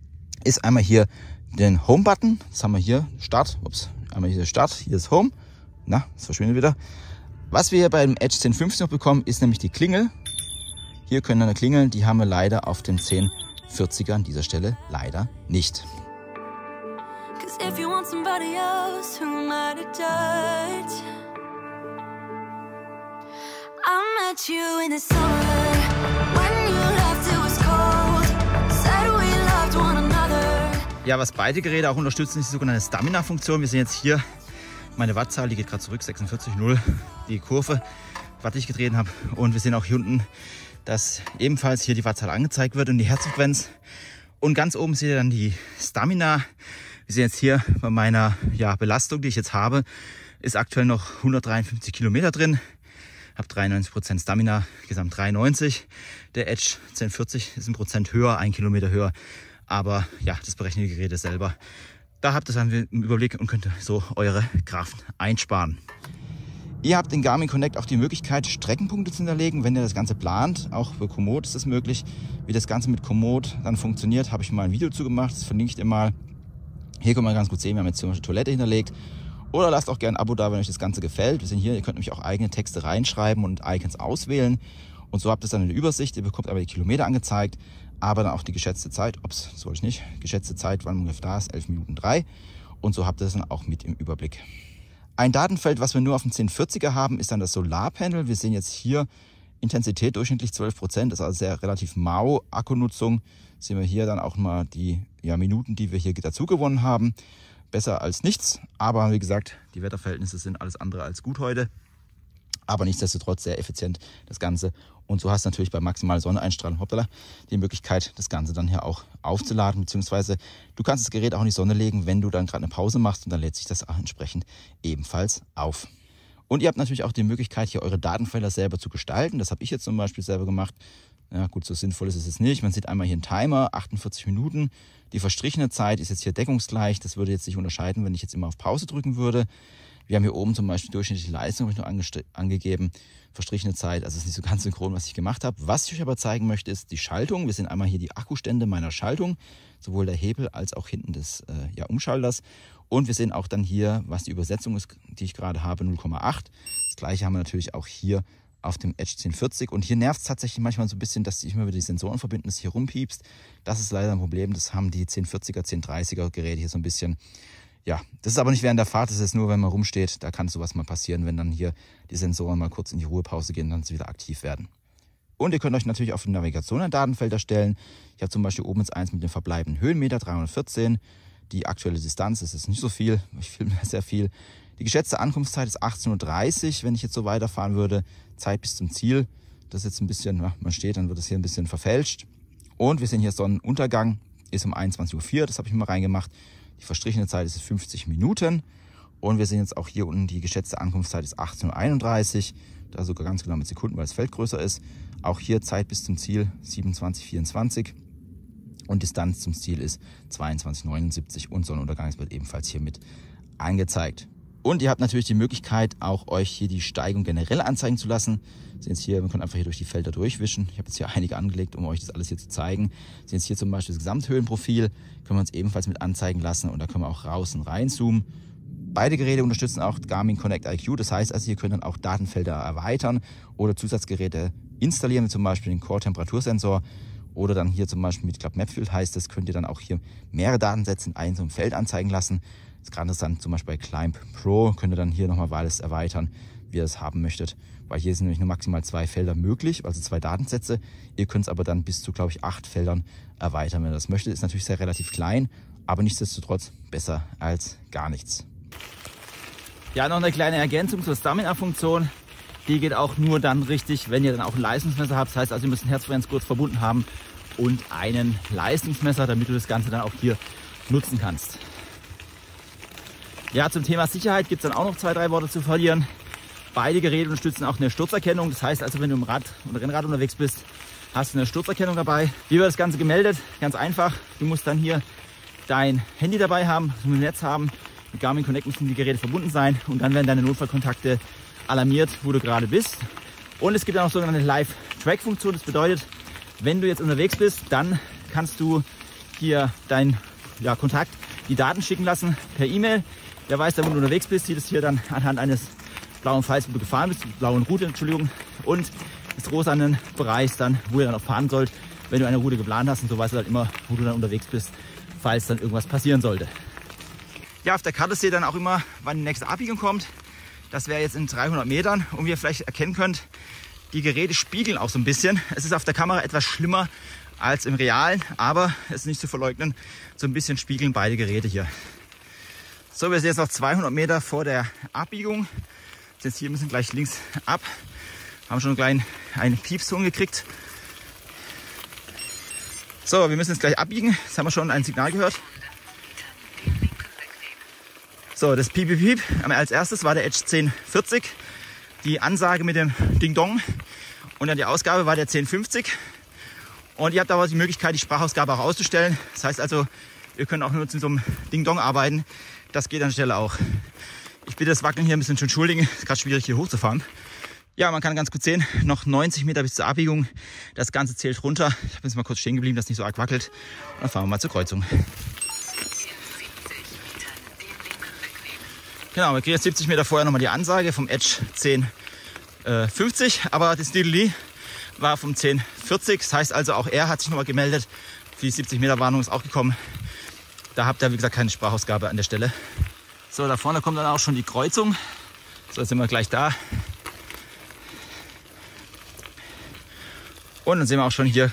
ist einmal hier den Home-Button. Das haben wir hier, Start. Ups, einmal hier Start. Hier ist Home. Na, das verschwindet wieder. Was wir hier beim Edge zehn fünfzig noch bekommen, ist nämlich die Klingel. Hier können wir eine Klingel. Die haben wir leider auf dem zehn vierziger an dieser Stelle leider nicht. if you want somebody else, who am I to judge? I met you in the summer, when you left it was cold, said we loved one another. Ja, was beide Geräte auch unterstützen, ist die sogenannte Stamina-Funktion. Wir sehen jetzt hier meine Wattzahl, die geht gerade zurück, sechsundvierzig Komma null, die Kurve, was ich gedreht habe. Und wir sehen auch hier unten, dass ebenfalls hier die Wattzahl angezeigt wird und die Herzfrequenz. Und ganz oben seht ihr dann die Stamina. Wir sehen jetzt hier bei meiner ja, Belastung, die ich jetzt habe, ist aktuell noch hundertdreiundfünfzig Kilometer drin. Habe dreiundneunzig Prozent Stamina, gesamt dreiundneunzig. Der Edge zehn vierzig ist ein Prozent höher, ein Kilometer höher. Aber ja, das berechnen die Geräte selber. Da habt ihr es dann im Überblick und könnt so eure Kraft einsparen. Ihr habt in Garmin Connect auch die Möglichkeit, Streckenpunkte zu hinterlegen, wenn ihr das Ganze plant. Auch für Komoot ist das möglich. Wie das Ganze mit Komoot dann funktioniert, habe ich mal ein Video zu gemacht. Das verlinke ich dir mal. Hier kann man ganz gut sehen, wir haben jetzt zum Beispiel Toilette hinterlegt. Oder lasst auch gerne ein Abo da, wenn euch das Ganze gefällt. Wir sind hier, ihr könnt nämlich auch eigene Texte reinschreiben und Icons auswählen. Und so habt ihr dann eine Übersicht. Ihr bekommt aber die Kilometer angezeigt, aber dann auch die geschätzte Zeit. Ups, das wollte ich nicht. Geschätzte Zeit, wann ungefähr da ist, elf Minuten drei. Und so habt ihr das dann auch mit im Überblick. Ein Datenfeld, was wir nur auf dem zehn vierziger haben, ist dann das Solarpanel. Wir sehen jetzt hier Intensität durchschnittlich zwölf Prozent. Das ist also sehr relativ mau. Akkunutzung sehen wir hier dann auch mal die ja, Minuten, die wir hier dazu gewonnen haben. Besser als nichts. Aber wie gesagt, die Wetterverhältnisse sind alles andere als gut heute. Aber nichtsdestotrotz sehr effizient das Ganze. Und so hast du natürlich bei maximaler Sonneneinstrahlung hoppala, die Möglichkeit, das Ganze dann hier auch aufzuladen. Beziehungsweise du kannst das Gerät auch in die Sonne legen, wenn du dann gerade eine Pause machst. Und dann lädt sich das auch entsprechend ebenfalls auf. Und ihr habt natürlich auch die Möglichkeit, hier eure Datenfelder selber zu gestalten. Das habe ich jetzt zum Beispiel selber gemacht. Ja gut, so sinnvoll ist es jetzt nicht. Man sieht einmal hier einen Timer, achtundvierzig Minuten. Die verstrichene Zeit ist jetzt hier deckungsgleich. Das würde jetzt nicht unterscheiden, wenn ich jetzt immer auf Pause drücken würde. Wir haben hier oben zum Beispiel durchschnittliche Leistung, habe ich noch angegeben, verstrichene Zeit. Also es ist nicht so ganz synchron, was ich gemacht habe. Was ich euch aber zeigen möchte, ist die Schaltung. Wir sehen einmal hier die Akkustände meiner Schaltung, sowohl der Hebel als auch hinten des äh, ja, Umschalters. Und wir sehen auch dann hier, was die Übersetzung ist, die ich gerade habe, null Komma acht. Das gleiche haben wir natürlich auch hier auf dem Edge zehn vierzig. Und hier nervt es tatsächlich manchmal so ein bisschen, dass sich immer wieder die Sensoren verbinden, dass hier rumpiepst. Das ist leider ein Problem. Das haben die zehn vierziger, zehn dreißiger Geräte hier so ein bisschen. Ja, das ist aber nicht während der Fahrt, das ist nur, wenn man rumsteht. Da kann sowas mal passieren, wenn dann hier die Sensoren mal kurz in die Ruhepause gehen und dann sie wieder aktiv werden. Und ihr könnt euch natürlich auf die Navigation ein Datenfeld erstellen. Ich habe zum Beispiel oben jetzt eins mit dem verbleibenden Höhenmeter, dreihundertvierzehn. Die aktuelle Distanz, das ist nicht so viel, ich filme sehr viel. Die geschätzte Ankunftszeit ist achtzehn Uhr dreißig, wenn ich jetzt so weiterfahren würde. Zeit bis zum Ziel, das ist jetzt ein bisschen, ja, man steht, dann wird es hier ein bisschen verfälscht. Und wir sehen hier Sonnenuntergang, ist um einundzwanzig Uhr vier, das habe ich mal reingemacht. Die verstrichene Zeit ist fünfzig Minuten. Und wir sehen jetzt auch hier unten, die geschätzte Ankunftszeit ist achtzehn Uhr einunddreißig. Da sogar ganz genau mit Sekunden, weil das Feld größer ist. Auch hier Zeit bis zum Ziel siebenundzwanzig Uhr vierundzwanzig. Und Distanz zum Ziel ist zweiundzwanzig Uhr neunundsiebzig. Und Sonnenuntergang wird ebenfalls hier mit angezeigt. Und ihr habt natürlich die Möglichkeit, auch euch hier die Steigung generell anzeigen zu lassen. Sehen jetzt hier, man kann einfach hier durch die Felder durchwischen. Ich habe jetzt hier einige angelegt, um euch das alles hier zu zeigen. Sehen jetzt hier zum Beispiel das Gesamthöhenprofil, können wir uns ebenfalls mit anzeigen lassen. Und da können wir auch raus und reinzoomen. Beide Geräte unterstützen auch Garmin Connect I Q. Das heißt also, ihr könnt dann auch Datenfelder erweitern oder Zusatzgeräte installieren, wie zum Beispiel den Core-Temperatursensor. Oder dann hier zum Beispiel mit Club Mapfield heißt das, könnt ihr dann auch hier mehrere Datensätze in einem so einem Feld anzeigen lassen. Das ist gerade interessant, zum Beispiel bei Climb Pro könnt ihr dann hier nochmal alles erweitern, wie ihr es haben möchtet. Weil hier sind nämlich nur maximal zwei Felder möglich, also zwei Datensätze. Ihr könnt es aber dann bis zu, glaube ich, acht Feldern erweitern, wenn ihr das möchtet. Ist natürlich sehr relativ klein, aber nichtsdestotrotz besser als gar nichts. Ja, noch eine kleine Ergänzung zur Stamina-Funktion. Die geht auch nur dann richtig, wenn ihr dann auch ein Leistungsmesser habt. Das heißt also, ihr müsst ein Herzfrequenzgurt verbunden haben und einen Leistungsmesser, damit du das Ganze dann auch hier nutzen kannst. Ja, zum Thema Sicherheit gibt es dann auch noch zwei, drei Worte zu verlieren. Beide Geräte unterstützen auch eine Sturzerkennung. Das heißt also, wenn du im Rad oder Rennrad unterwegs bist, hast du eine Sturzerkennung dabei. Wie wird das Ganze gemeldet? Ganz einfach. Du musst dann hier dein Handy dabei haben, du musst ein Netz haben. Mit Garmin Connect müssen die Geräte verbunden sein und dann werden deine Notfallkontakte alarmiert, wo du gerade bist. Und es gibt auch noch sogenannte Live-Track-Funktion. Das bedeutet, wenn du jetzt unterwegs bist, dann kannst du hier deinen ja, Kontakt die Daten schicken lassen per E-Mail. Der weiß dann, wo du unterwegs bist, sieht es hier dann anhand eines blauen Pfeils, wo du gefahren bist, blauen Route, Entschuldigung, und des rosanen Bereichs dann, wo ihr dann auch fahren sollt, wenn du eine Route geplant hast. Und so weißt du halt immer, wo du dann unterwegs bist, falls dann irgendwas passieren sollte. Ja, auf der Karte seht ihr dann auch immer, wann die nächste Abbiegung kommt. Das wäre jetzt in dreihundert Metern. Und wie ihr vielleicht erkennen könnt, die Geräte spiegeln auch so ein bisschen. Es ist auf der Kamera etwas schlimmer als im Realen, aber es ist nicht zu verleugnen, so ein bisschen spiegeln beide Geräte hier. So, wir sind jetzt noch zweihundert Meter vor der Abbiegung. Jetzt hier müssen gleich links ab. Haben schon einen kleinen einen Piepston gekriegt. So, wir müssen jetzt gleich abbiegen. Jetzt haben wir schon ein Signal gehört. So, das Piep, Piep, Piep. Als erstes war der Edge zehn vierzig. Die Ansage mit dem Ding Dong. Und dann die Ausgabe war der zehn fünfzig. Und ihr habt aber die Möglichkeit, die Sprachausgabe auch auszustellen. Das heißt also, ihr könnt auch nur mit so einem Ding Dong arbeiten. Das geht an der Stelle auch. Ich bitte das Wackeln hier ein bisschen zu entschuldigen. Es ist gerade schwierig hier hochzufahren. Ja, man kann ganz gut sehen, noch neunzig Meter bis zur Abbiegung. Das Ganze zählt runter. Ich bin jetzt mal kurz stehen geblieben, dass es nicht so arg wackelt. Und dann fahren wir mal zur Kreuzung. Genau, wir kriegen jetzt siebzig Meter vorher nochmal die Ansage vom Edge zehn fünfzig. Aber das Diddly war vom zehn vierzig. Das heißt also, auch er hat sich nochmal gemeldet. Die siebzig Meter Warnung ist auch gekommen. Da habt ihr, wie gesagt, keine Sprachausgabe an der Stelle. So, da vorne kommt dann auch schon die Kreuzung. So, jetzt sind wir gleich da. Und dann sehen wir auch schon hier.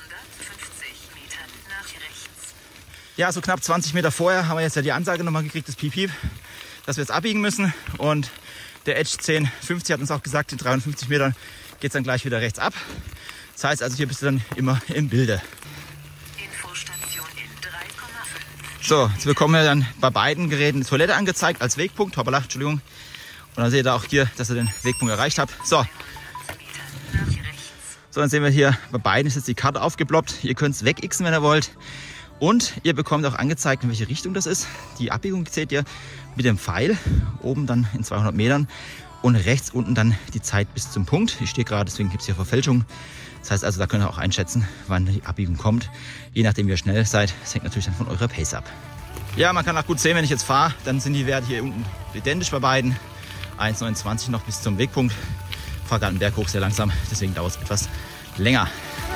Ja, so knapp zwanzig Meter vorher haben wir jetzt ja die Ansage nochmal gekriegt, das Piep Piep, dass wir jetzt abbiegen müssen. Und der Edge zehn fünfzig hat uns auch gesagt, in dreiundfünfzig Metern geht es dann gleich wieder rechts ab. Das heißt also, hier bist du dann immer im Bilde. So, jetzt bekommen wir dann bei beiden Geräten die Toilette angezeigt als Wegpunkt. Hoppala, Entschuldigung. Und dann seht ihr auch hier, dass ihr den Wegpunkt erreicht habt. So. So, dann sehen wir hier, bei beiden ist jetzt die Karte aufgeploppt. Ihr könnt es wegixen, wenn ihr wollt. Und ihr bekommt auch angezeigt, in welche Richtung das ist. Die Abbiegung seht ihr mit dem Pfeil. Oben dann in zweihundert Metern. Und rechts unten dann die Zeit bis zum Punkt. Ich stehe gerade, deswegen gibt es hier Verfälschung. Das heißt also, da könnt ihr auch einschätzen, wann die Abbiegung kommt. Je nachdem, wie ihr schnell seid. Das hängt natürlich dann von eurer Pace ab. Ja, man kann auch gut sehen, wenn ich jetzt fahre, dann sind die Werte hier unten identisch bei beiden. eins neunundzwanzig noch bis zum Wegpunkt. Ich fahre gerade einen Berg hoch sehr langsam, deswegen dauert es etwas länger.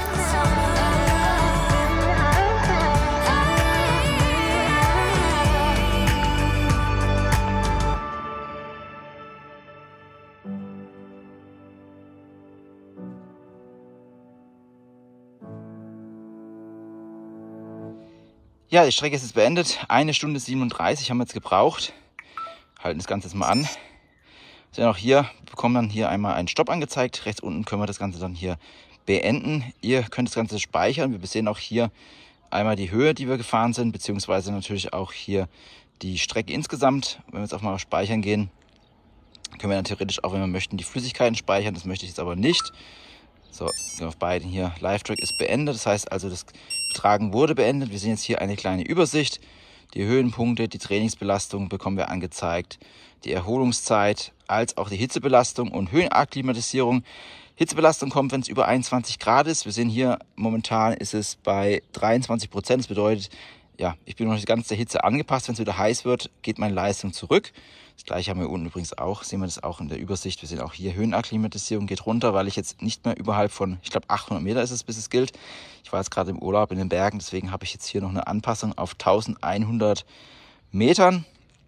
Ja, die Strecke ist jetzt beendet. Eine Stunde siebenunddreißig haben wir jetzt gebraucht. Halten das Ganze jetzt mal an. So, auch hier bekommen dann hier einmal einen Stopp angezeigt. Rechts unten können wir das Ganze dann hier beenden. Ihr könnt das Ganze speichern. Wir sehen auch hier einmal die Höhe, die wir gefahren sind, beziehungsweise natürlich auch hier die Strecke insgesamt. Wenn wir jetzt auch mal auf Speichern gehen, können wir dann theoretisch auch, wenn wir möchten, die Flüssigkeiten speichern. Das möchte ich jetzt aber nicht. So, auf beiden hier. Live-Track ist beendet. Das heißt also, das Tragen wurde beendet. Wir sehen jetzt hier eine kleine Übersicht. Die Höhenpunkte, die Trainingsbelastung bekommen wir angezeigt. Die Erholungszeit, als auch die Hitzebelastung und Höhenakklimatisierung. Hitzebelastung kommt, wenn es über einundzwanzig Grad ist. Wir sehen hier, momentan ist es bei dreiundzwanzig Prozent. Das bedeutet, ja, ich bin noch nicht ganz der Hitze angepasst. Wenn es wieder heiß wird, geht meine Leistung zurück. Das gleiche haben wir unten übrigens auch. Sehen wir das auch in der Übersicht. Wir sehen auch hier, Höhenakklimatisierung geht runter, weil ich jetzt nicht mehr überhalb von, ich glaube achthundert Meter ist es, bis es gilt. Ich war jetzt gerade im Urlaub in den Bergen, deswegen habe ich jetzt hier noch eine Anpassung auf eintausendeinhundert Metern.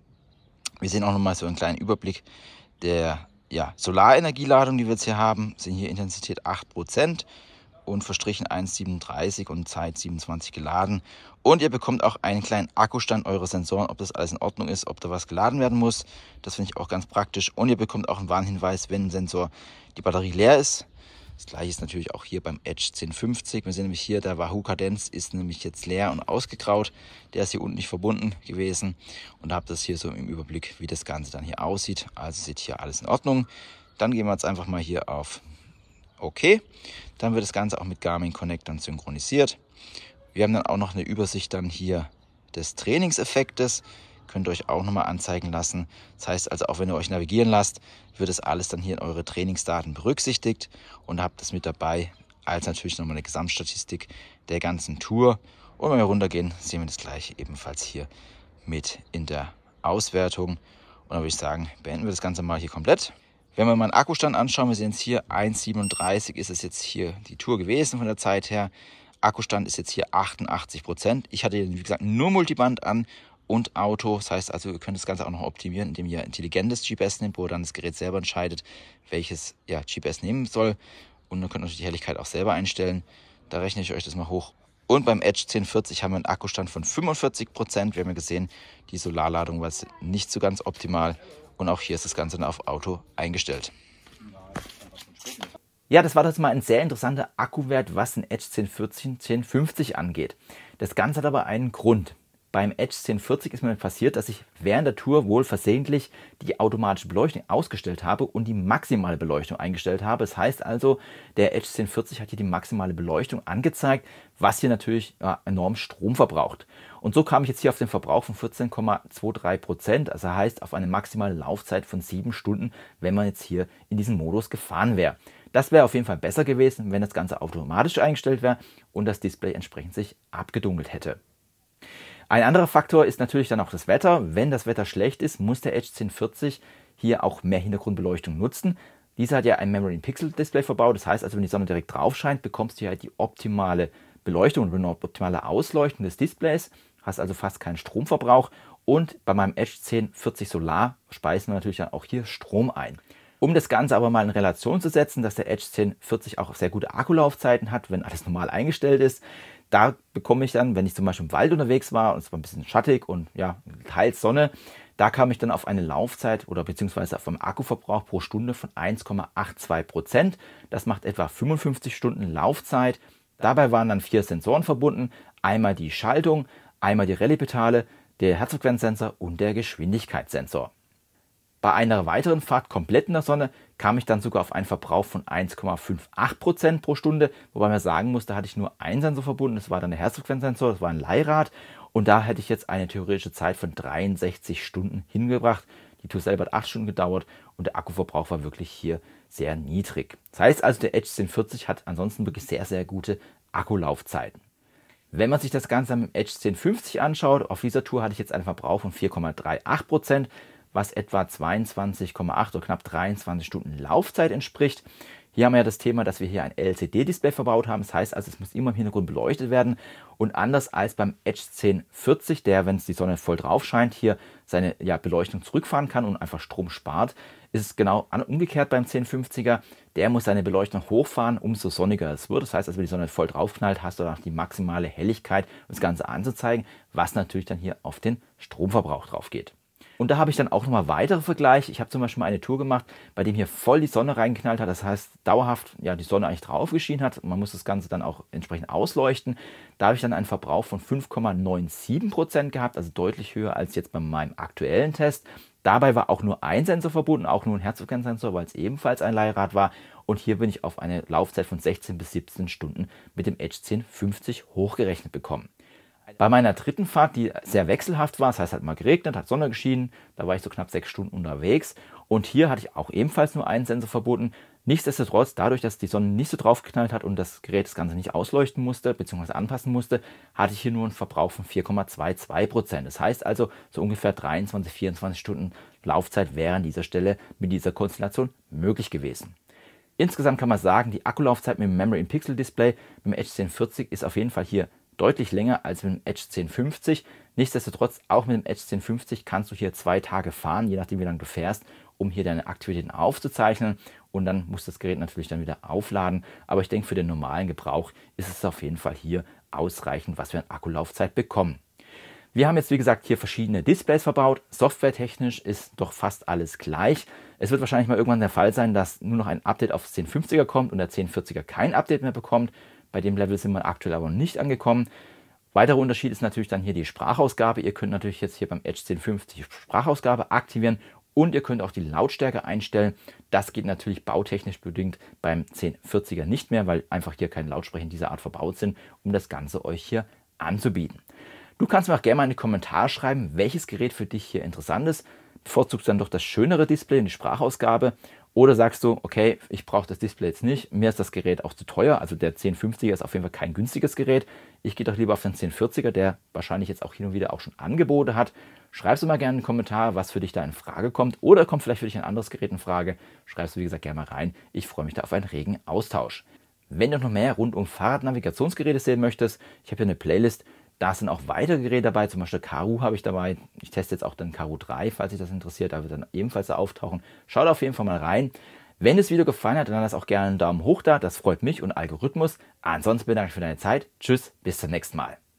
Wir sehen auch nochmal so einen kleinen Überblick der ja, Solarenergieladung, die wir jetzt hier haben. Wir sehen hier Intensität acht Prozent und verstrichen eins Komma siebenunddreißig und Zeit siebenundzwanzig geladen. Und ihr bekommt auch einen kleinen Akkustand eurer Sensoren, ob das alles in Ordnung ist, ob da was geladen werden muss. Das finde ich auch ganz praktisch. Und ihr bekommt auch einen Warnhinweis, wenn ein Sensor die Batterie leer ist. Das gleiche ist natürlich auch hier beim Edge zehn fünfzig. Wir sehen nämlich hier, der Wahoo Cadenz ist nämlich jetzt leer und ausgegraut. Der ist hier unten nicht verbunden gewesen. Und da habt ihr das hier so im Überblick, wie das Ganze dann hier aussieht. Also seht hier alles in Ordnung. Dann gehen wir jetzt einfach mal hier auf OK. Dann wird das Ganze auch mit Garmin Connect dann synchronisiert. Wir haben dann auch noch eine Übersicht dann hier des Trainingseffektes. Könnt ihr euch auch nochmal anzeigen lassen. Das heißt also, auch wenn ihr euch navigieren lasst, wird das alles dann hier in eure Trainingsdaten berücksichtigt und habt das mit dabei, als natürlich nochmal eine Gesamtstatistik der ganzen Tour. Und wenn wir runtergehen, sehen wir das gleiche ebenfalls hier mit in der Auswertung. Und dann würde ich sagen, beenden wir das Ganze mal hier komplett. Wenn wir mal einen Akkustand anschauen, wir sehen es hier, eins Komma siebenunddreißig ist es jetzt hier die Tour gewesen von der Zeit her. Akkustand ist jetzt hier achtundachtzig Prozent. Ich hatte, wie gesagt, nur Multiband an und Auto. Das heißt also, ihr könnt das Ganze auch noch optimieren, indem ihr intelligentes G P S nehmt, wo dann das Gerät selber entscheidet, welches ja, G P S nehmen soll. Und dann könnt ihr natürlich die Helligkeit auch selber einstellen. Da rechne ich euch das mal hoch. Und beim Edge zehn vierzig haben wir einen Akkustand von fünfundvierzig Prozent. Wir haben ja gesehen, die Solarladung war nicht so ganz optimal. Und auch hier ist das Ganze auf Auto eingestellt. Ja, das war das mal ein sehr interessanter Akkuwert, was den Edge zehn vierzig und zehn fünfzig angeht. Das Ganze hat aber einen Grund. Beim Edge zehn vierzig ist mir passiert, dass ich während der Tour wohl versehentlich die automatische Beleuchtung ausgestellt habe und die maximale Beleuchtung eingestellt habe. Das heißt also, der Edge zehn vierzig hat hier die maximale Beleuchtung angezeigt, was hier natürlich ja, enorm Strom verbraucht. Und so kam ich jetzt hier auf den Verbrauch von vierzehn Komma dreiundzwanzig Prozent, also heißt auf eine maximale Laufzeit von sieben Stunden, wenn man jetzt hier in diesem Modus gefahren wäre. Das wäre auf jeden Fall besser gewesen, wenn das Ganze automatisch eingestellt wäre und das Display entsprechend sich abgedunkelt hätte. Ein anderer Faktor ist natürlich dann auch das Wetter. Wenn das Wetter schlecht ist, muss der Edge zehn vierzig hier auch mehr Hintergrundbeleuchtung nutzen. Dieser hat ja ein Memory Pixel Display verbaut. Das heißt also, wenn die Sonne direkt drauf scheint, bekommst du halt die optimale Beleuchtung und eine optimale Ausleuchtung des Displays. Hast also fast keinen Stromverbrauch. Und bei meinem Edge zehn vierzig Solar speisen wir natürlich dann auch hier Strom ein. Um das Ganze aber mal in Relation zu setzen, dass der Edge zehn vierzig auch sehr gute Akkulaufzeiten hat, wenn alles normal eingestellt ist, da bekomme ich dann, wenn ich zum Beispiel im Wald unterwegs war und es war ein bisschen schattig und ja, teils Sonne, da kam ich dann auf eine Laufzeit oder beziehungsweise auf einen Akkuverbrauch pro Stunde von eins Komma zweiundachtzig Prozent. Das macht etwa fünfundfünfzig Stunden Laufzeit. Dabei waren dann vier Sensoren verbunden. Einmal die Schaltung, einmal die Rallye-Pedale, der Herzfrequenzsensor und der Geschwindigkeitssensor. Bei einer weiteren Fahrt komplett in der Sonne kam ich dann sogar auf einen Verbrauch von eins Komma achtzig Prozent pro Stunde, wobei man sagen muss, da hatte ich nur einen Sensor verbunden, das war dann der Herzfrequenzsensor, das war ein Leihrad und da hätte ich jetzt eine theoretische Zeit von dreiundsechzig Stunden hingebracht. Die Tour selber hat acht Stunden gedauert und der Akkuverbrauch war wirklich hier sehr niedrig. Das heißt also, der Edge zehn vierzig hat ansonsten wirklich sehr, sehr gute Akkulaufzeiten. Wenn man sich das Ganze mit dem Edge zehn fünfzig anschaut, auf dieser Tour hatte ich jetzt einen Verbrauch von vier Komma achtunddreißig Prozent, was etwa zweiundzwanzig Komma acht oder knapp dreiundzwanzig Stunden Laufzeit entspricht. Hier haben wir ja das Thema, dass wir hier ein L C D-Display verbaut haben. Das heißt also, es muss immer im Hintergrund beleuchtet werden. Und anders als beim Edge zehn vierzig, der, wenn es die Sonne voll drauf scheint, hier seine ja, Beleuchtung zurückfahren kann und einfach Strom spart, ist es genau umgekehrt beim zehn fünfziger. Der muss seine Beleuchtung hochfahren, umso sonniger es wird. Das heißt, also, wenn die Sonne voll drauf knallt, hast du dann auch die maximale Helligkeit, um das Ganze anzuzeigen, was natürlich dann hier auf den Stromverbrauch drauf geht. Und da habe ich dann auch nochmal weitere Vergleiche. Ich habe zum Beispiel mal eine Tour gemacht, bei dem hier voll die Sonne reingeknallt hat. Das heißt, dauerhaft ja, die Sonne eigentlich drauf geschienen hat. Man muss das Ganze dann auch entsprechend ausleuchten. Da habe ich dann einen Verbrauch von fünf Komma siebenundneunzig Prozent gehabt, also deutlich höher als jetzt bei meinem aktuellen Test. Dabei war auch nur ein Sensor verbunden, auch nur ein Herzfrequenzsensor, weil es ebenfalls ein Leihrad war. Und hier bin ich auf eine Laufzeit von sechzehn bis siebzehn Stunden mit dem Edge zehn fünfzig hochgerechnet bekommen. Bei meiner dritten Fahrt, die sehr wechselhaft war, das heißt, hat mal geregnet, hat Sonne geschienen, da war ich so knapp sechs Stunden unterwegs und hier hatte ich auch ebenfalls nur einen Sensor verbunden. Nichtsdestotrotz, dadurch, dass die Sonne nicht so drauf geknallt hat und das Gerät das Ganze nicht ausleuchten musste bzw. anpassen musste, hatte ich hier nur einen Verbrauch von vier Komma zweiundzwanzig Prozent. Das heißt also, so ungefähr dreiundzwanzig, vierundzwanzig Stunden Laufzeit wäre an dieser Stelle mit dieser Konstellation möglich gewesen. Insgesamt kann man sagen, die Akkulaufzeit mit dem Memory in Pixel Display mit dem Edge zehn vierzig ist auf jeden Fall hier deutlich länger als mit dem Edge zehn fünfzig. Nichtsdestotrotz, auch mit dem Edge zehn fünfzig kannst du hier zwei Tage fahren, je nachdem wie lange du fährst, um hier deine Aktivitäten aufzuzeichnen. Und dann muss das Gerät natürlich dann wieder aufladen. Aber ich denke, für den normalen Gebrauch ist es auf jeden Fall hier ausreichend, was wir an Akkulaufzeit bekommen. Wir haben jetzt, wie gesagt, hier verschiedene Displays verbaut. Softwaretechnisch ist doch fast alles gleich. Es wird wahrscheinlich mal irgendwann der Fall sein, dass nur noch ein Update auf zehn fünfziger kommt und der zehn vierziger kein Update mehr bekommt. Bei dem Level sind wir aktuell aber noch nicht angekommen. Weiterer Unterschied ist natürlich dann hier die Sprachausgabe. Ihr könnt natürlich jetzt hier beim Edge zehn fünfzig Sprachausgabe aktivieren und ihr könnt auch die Lautstärke einstellen. Das geht natürlich bautechnisch bedingt beim zehn vierziger nicht mehr, weil einfach hier keine Lautsprecher in dieser Art verbaut sind, um das Ganze euch hier anzubieten. Du kannst mir auch gerne mal in die Kommentare schreiben, welches Gerät für dich hier interessant ist. Bevorzugst du dann doch das schönere Display und die Sprachausgabe? Oder sagst du, okay, ich brauche das Display jetzt nicht, mir ist das Gerät auch zu teuer, also der zehn fünfziger ist auf jeden Fall kein günstiges Gerät. Ich gehe doch lieber auf den zehn vierziger, der wahrscheinlich jetzt auch hin und wieder auch schon Angebote hat. Schreibst du mal gerne in den Kommentar, was für dich da in Frage kommt. Oder kommt vielleicht für dich ein anderes Gerät in Frage. Schreibst du, wie gesagt, gerne mal rein. Ich freue mich da auf einen regen Austausch. Wenn du noch mehr rund um Fahrradnavigationsgeräte sehen möchtest, ich habe hier eine Playlist, Da sind auch weitere Geräte dabei, zum Beispiel Karoo habe ich dabei. Ich teste jetzt auch dann Karoo drei, falls sich das interessiert. Da wird dann ebenfalls da auftauchen. Schaut auf jeden Fall mal rein. Wenn das Video gefallen hat, dann lasst auch gerne einen Daumen hoch da. Das freut mich und Algorithmus. Ansonsten bedanke ich mich für deine Zeit. Tschüss, bis zum nächsten Mal.